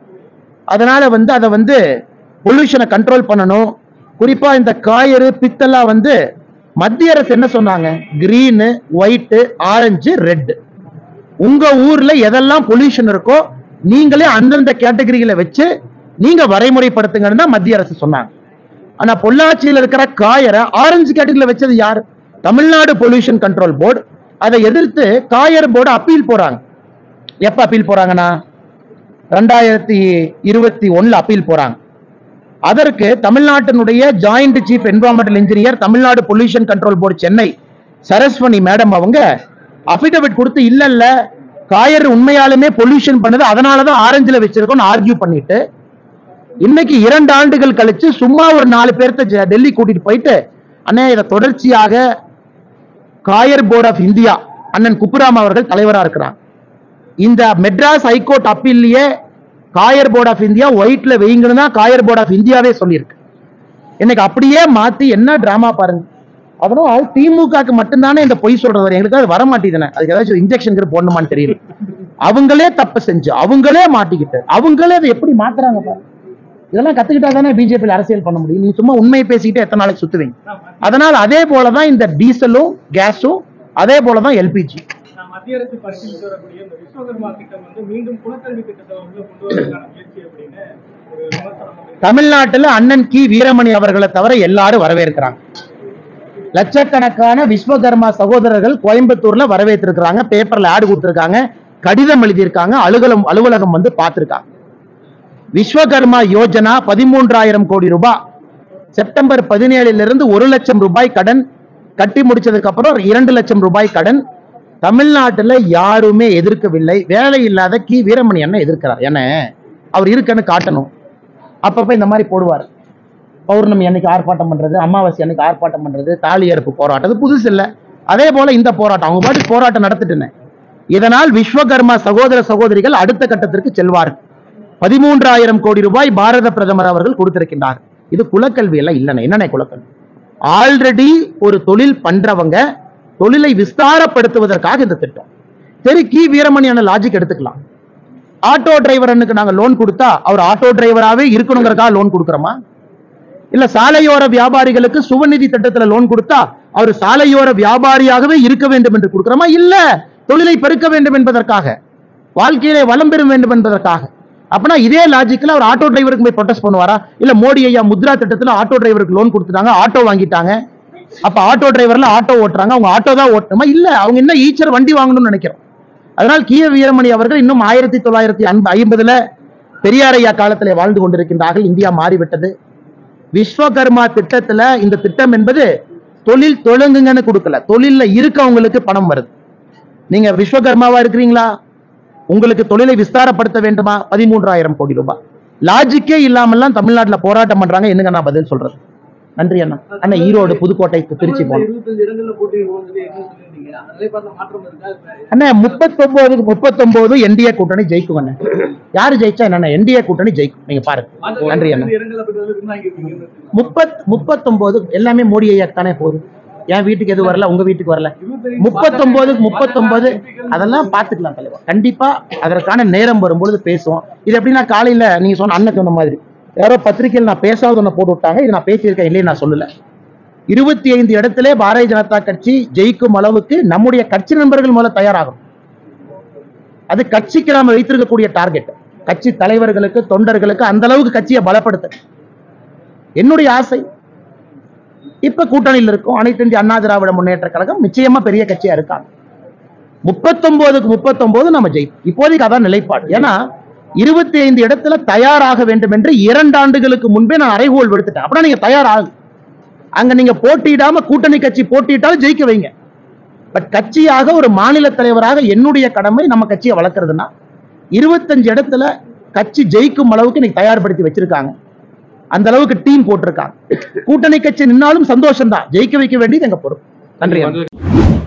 அதனால வந்து அதை வந்து பொல்யூஷனை கண்ட்ரோல் பண்ணணும். குறிப்பா இந்த காயரு பித்தெல்லாம் வந்து மத்திய அரசு என்ன சொன்னாங்க, கிரீனு ஒயிட் ஆரஞ்சு ரெட், உங்க ஊர்ல எதெல்லாம் பொல்யூஷன் இருக்கோ நீங்களே அந்தந்த கேட்டகரியில வச்சு நீங்க வரைமுறைப்படுத்துங்கன்னு தான் மத்திய அரசு சொன்னாங்க. ஆனா பொள்ளாச்சியில் இருக்கிற காயரை ஆரஞ்சு கேட்டகரியில வச்சது யார்? Tamil Nadu pollution control board. அதை எதிர்த்து காயர் போர்டு அப்பீல் போறாங்க. எப்ப அப்பீல் போறாங்கன்னா ரெண்டாயிரத்தி இருபத்தி ஒண்ணுல அப்பீல் போறாங்க. அதற்கு தமிழ்நாட்டினுடைய joint chief environmental engineer Tamil Nadu pollution control board Chennai Saraswati madam அவங்க அபிடவிட் கொடுத்து இல்ல இல்ல காயர் உண்மையாலுமே பொல்யூஷன் பண்ணது, அதனாலதான் ஆரஞ்சுல வச்சிருக்கோம் ஆர்கியூ பண்ணிட்டு இன்னைக்கு இரண்டு ஆண்டுகள் கழிச்சு சும்மா ஒரு நாலு பேர்த்த டெல்லி கூட்டிட்டு போயிட்டு அண்ணே இதை தொடர்ச்சியாக காயர் போர்ட் ஆஃப் இந்தியா அண்ணன் குப்புராம் அவர்கள் தலைவராக இருக்கிறாங்க. இந்த மெட்ராஸ் ஹைகோர்ட் அப்பீல்லையே காயர் போர்ட் ஆஃப் இந்தியா ஒயிட்ல வெயிங்கன்னு தான் காயர் போர்ட் ஆஃப் இந்தியாவே சொல்லியிருக்கு. இன்னைக்கு அப்படியே மாத்தி என்ன டிராமா பாருங்க. அதனால திமுகக்கு மட்டும்தானே இந்த பொய் சொல்றது, எங்களுக்கு அது வர மாட்டேதுன்னு அதுக்கு ஏதாச்சும் இன்ஜெக்ஷன் போடணுமான்னு தெரியல. அவங்களே தப்பு செஞ்சு அவங்களே மாட்டிக்கிட்டு அவங்களே அதை எப்படி மாத்துறாங்க பாருங்க. இதெல்லாம் கத்துக்கிட்டா தானே பிஜேபி அரசியல் பண்ண முடியும். நீங்க சும்மா உண்மையை பேசிக்கிட்டு எத்தனை நாளைக்கு சுத்துவீங்க. அதனால அதே போலதான் இந்த டீசலும் கேஸும், அதே போலதான் எல்பிஜி. மத்திய அரசு பரிசீலித்து வரக்கூடிய இந்த விஸ்வகர்மா திட்டம் வந்து மீண்டும் குலக்கல்வி திட்டத்தை வந்து கொண்டு வருவதற்கான முயற்சி அப்படின்னு ஒரு விமர்சனம். தமிழ்நாட்டில் அண்ணன் கி வீரமணி அவர்களை தவிர எல்லாரும் வரவேற்கிறாங்க. லட்சக்கணக்கான விஸ்வகர்மா சகோதரர்கள் கோயம்புத்தூர்ல வரவேற்றிருக்கிறாங்க, பேப்பர்ல ஆடு கொடுத்திருக்காங்க, கடிதம் எழுதியிருக்காங்க, அலுவலகம் அலுவலகம் வந்து பார்த்திருக்காங்க. விஸ்வகர்மா யோஜனா பதிமூன்றாயிரம் கோடி ரூபாய் செப்டம்பர் பதினேழுல இருந்து ஒரு லட்சம் ரூபாய் கடன் கட்டி முடிச்சதுக்கு அப்புறம் இரண்டு லட்சம் ரூபாய் கடன் தமிழ்நாட்டில் யாருமே எதிர்க்கவில்லை. வேலை இல்லாத கி வீரமணி அண்ணன் எதிர்க்கிறார். ஏன்னா அவர் இருக்குன்னு காட்டணும். அப்பப்ப இந்த மாதிரி போடுவார். பௌர்ணமி அன்னைக்கு ஆர்ப்பாட்டம் பண்றது, அமாவாசை அன்னைக்கு ஆர்ப்பாட்டம் பண்றது, தாலி அறுப்பு போராட்டம், அது புதுசு இல்லை. அதே போல இந்த போராட்டம் அவங்க பாட்டு போராட்டம் நடத்திட்டு இதனால் விஸ்வகர்மா சகோதர சகோதரிகள் அடுத்த கட்டத்திற்கு செல்வார்கள். பதிமூன்றாயிரம் கோடி ரூபாய் பாரத பிரதமர் அவர்கள் கொடுத்திருக்கின்றார். இது குலக்கல்வி எல்லாம் இல்லைன்னு என்னென்ன குலக்கல்வி? ஆல்ரெடி ஒரு தொழில் பண்றவங்க தொழிலை விஸ்தாரப்படுத்துவதற்காக இந்த திட்டம். சரி, கி வீரமணியான லாஜிக் எடுத்துக்கலாம். ஆட்டோ டிரைவரனுக்கு நாங்க லோன் கொடுத்தா அவர் ஆட்டோ டிரைவராகவே இருக்கணுங்கிறதுக்காக லோன் கொடுக்கிறோமா? இல்ல சாலையோர வியாபாரிகளுக்கு சுவநிதி திட்டத்தில் லோன் கொடுத்தா அவர் சாலையோர வியாபாரியாகவே இருக்க வேண்டும் என்று கொடுக்கிறோமா? இல்ல, தொழிலை பெருக்க வேண்டும் என்பதற்காக, வாழ்க்கையிலே வளம் பெற வேண்டும் என்பதற்காக. அப்படின்னா இதே லாஜிக்ல அவர் ஆட்டோ டிரைவருக்கு போய் ப்ரொடெஸ்ட் பண்ணுவாரா? இல்ல மோடி ஐயா முத்ரா திட்டத்தில் ஆட்டோ டிரைவருக்கு லோன் கொடுத்துட்டாங்க, ஆட்டோ வாங்கிட்டாங்க, அப்ப ஆட்டோ டிரைவர்ல ஆட்டோ ஓட்டுறாங்க, அவங்க ஆட்டோ தான் ஓட்டணுமா? இல்ல, அவங்க என்ன ஈச்சர் வண்டி வாங்கணும்னு நினைக்கிறோம். அதனால் கி வீரமணி அவர்கள் இன்னும் ஆயிரத்தி தொள்ளாயிரத்தி ஐம்பதுல பெரியாரையா காலத்திலே வாழ்ந்து கொண்டிருக்கின்றார்கள். இந்தியா மாறிவிட்டது. விஸ்வகர்மா திட்டத்துல இந்த திட்டம் என்பது தொழில் தொடங்குங்கன்னு கொடுக்கல, தொழில்ல இருக்கவங்களுக்கு பணம் வருது. நீங்க விஸ்வகர்மாவா இருக்கிறீங்களா, உங்களுக்கு தொழிலை விஸ்தாரப்படுத்த வேண்டுமா, பதிமூன்றாயிரம் கோடி ரூபாய். லாஜிக்கே இல்லாமல்லாம் தமிழ்நாட்டுல போராட்டம் பண்றாங்க. என்னங்க நான் பதில் சொல்றது? நன்றி அண்ணா. அண்ணா ஈரோடு, புதுக்கோட்டை, திருச்சி போனோம் அண்ணா. முப்பத்தொன்பது முப்பத்தொன்பது என்டிஏ கூட்டணி ஜெயிக்கும் அண்ணா. யாரு ஜெயிச்சா என்ன, என்டிஏ கூட்டணி ஜெயிக்கும். நீங்க பாருங்க. நன்றி அண்ணா. முப்பத் முப்பத்தொன்பது எல்லாமே மோடி ஐயா தானே போகுது. என் வீட்டுக்கு எது வரல, உங்க வீட்டுக்கு வரல. முப்பத்தொன்பது முப்பத்தொன்பது அதெல்லாம் பாத்துக்கலாம் தலைவர். கண்டிப்பா அதற்கான நேரம் வரும்பொழுது பேசுவோம். இது எப்படின்னா காலையில நீங்க சொன்ன அண்ணன் சொன்ன மாதிரி யாரோ பத்திரிகையில் நான் பேசாத ஒண்ணு போட்டு விட்டாங்க. இது நான் பேசியிருக்கேன் இல்லையே, நான் சொல்லல. இருபத்தி ஐந்து இடத்திலே பாரதிய ஜனதா கட்சி ஜெயிக்கும் அளவுக்கு நம்முடைய கட்சி நண்பர்கள் முதல்ல தயாராகும். அது கட்சிக்கு நாம வைத்திருக்கக்கூடிய டார்கெட். கட்சி தலைவர்களுக்கு, தொண்டர்களுக்கு அந்த அளவுக்கு கட்சியை பலப்படுத்த என்னுடைய ஆசை. இப்ப கூட்டணியில் இருக்கும் அனைத்து இந்திய அண்ணா திராவிட முன்னேற்ற கழகம் நிச்சயமா பெரிய கட்சியா இருக்காங்க. முப்பத்தொன்பதுக்கு முப்பத்தொன்பது நம்ம ஜெயிப்போம். இப்போதைக்கு அதான் நிலைப்பாடு. ஏன்னா இருபத்தி ஐந்து இடத்துல தயாராக வேண்டும் என்று இரண்டு ஆண்டுகளுக்கு முன்பே நான் அறைகோல் விடுத்துட்டேன். அப்படின்னா நீங்க தயாராகு. அங்க நீங்க போட்டியிடாம கூட்டணி கட்சி போட்டியிட்டாலும் ஜெயிக்க வைங்க. பட் கட்சியாக ஒரு மாநில தலைவராக என்னுடைய கடமை நம்ம கட்சியை வளர்க்கறதுன்னா இருபத்தஞ்சு இடத்துல கட்சி ஜெயிக்கும் அளவுக்கு இன்னைக்கு தயார்படுத்தி வச்சிருக்காங்க. அந்த அளவுக்கு டீம் போட்டிருக்காங்க. கூட்டணி கட்சி நின்னாலும் சந்தோஷம் தான். ஜெயிக்க வைக்க வேண்டியது எங்க பொறுப்பு. நன்றி.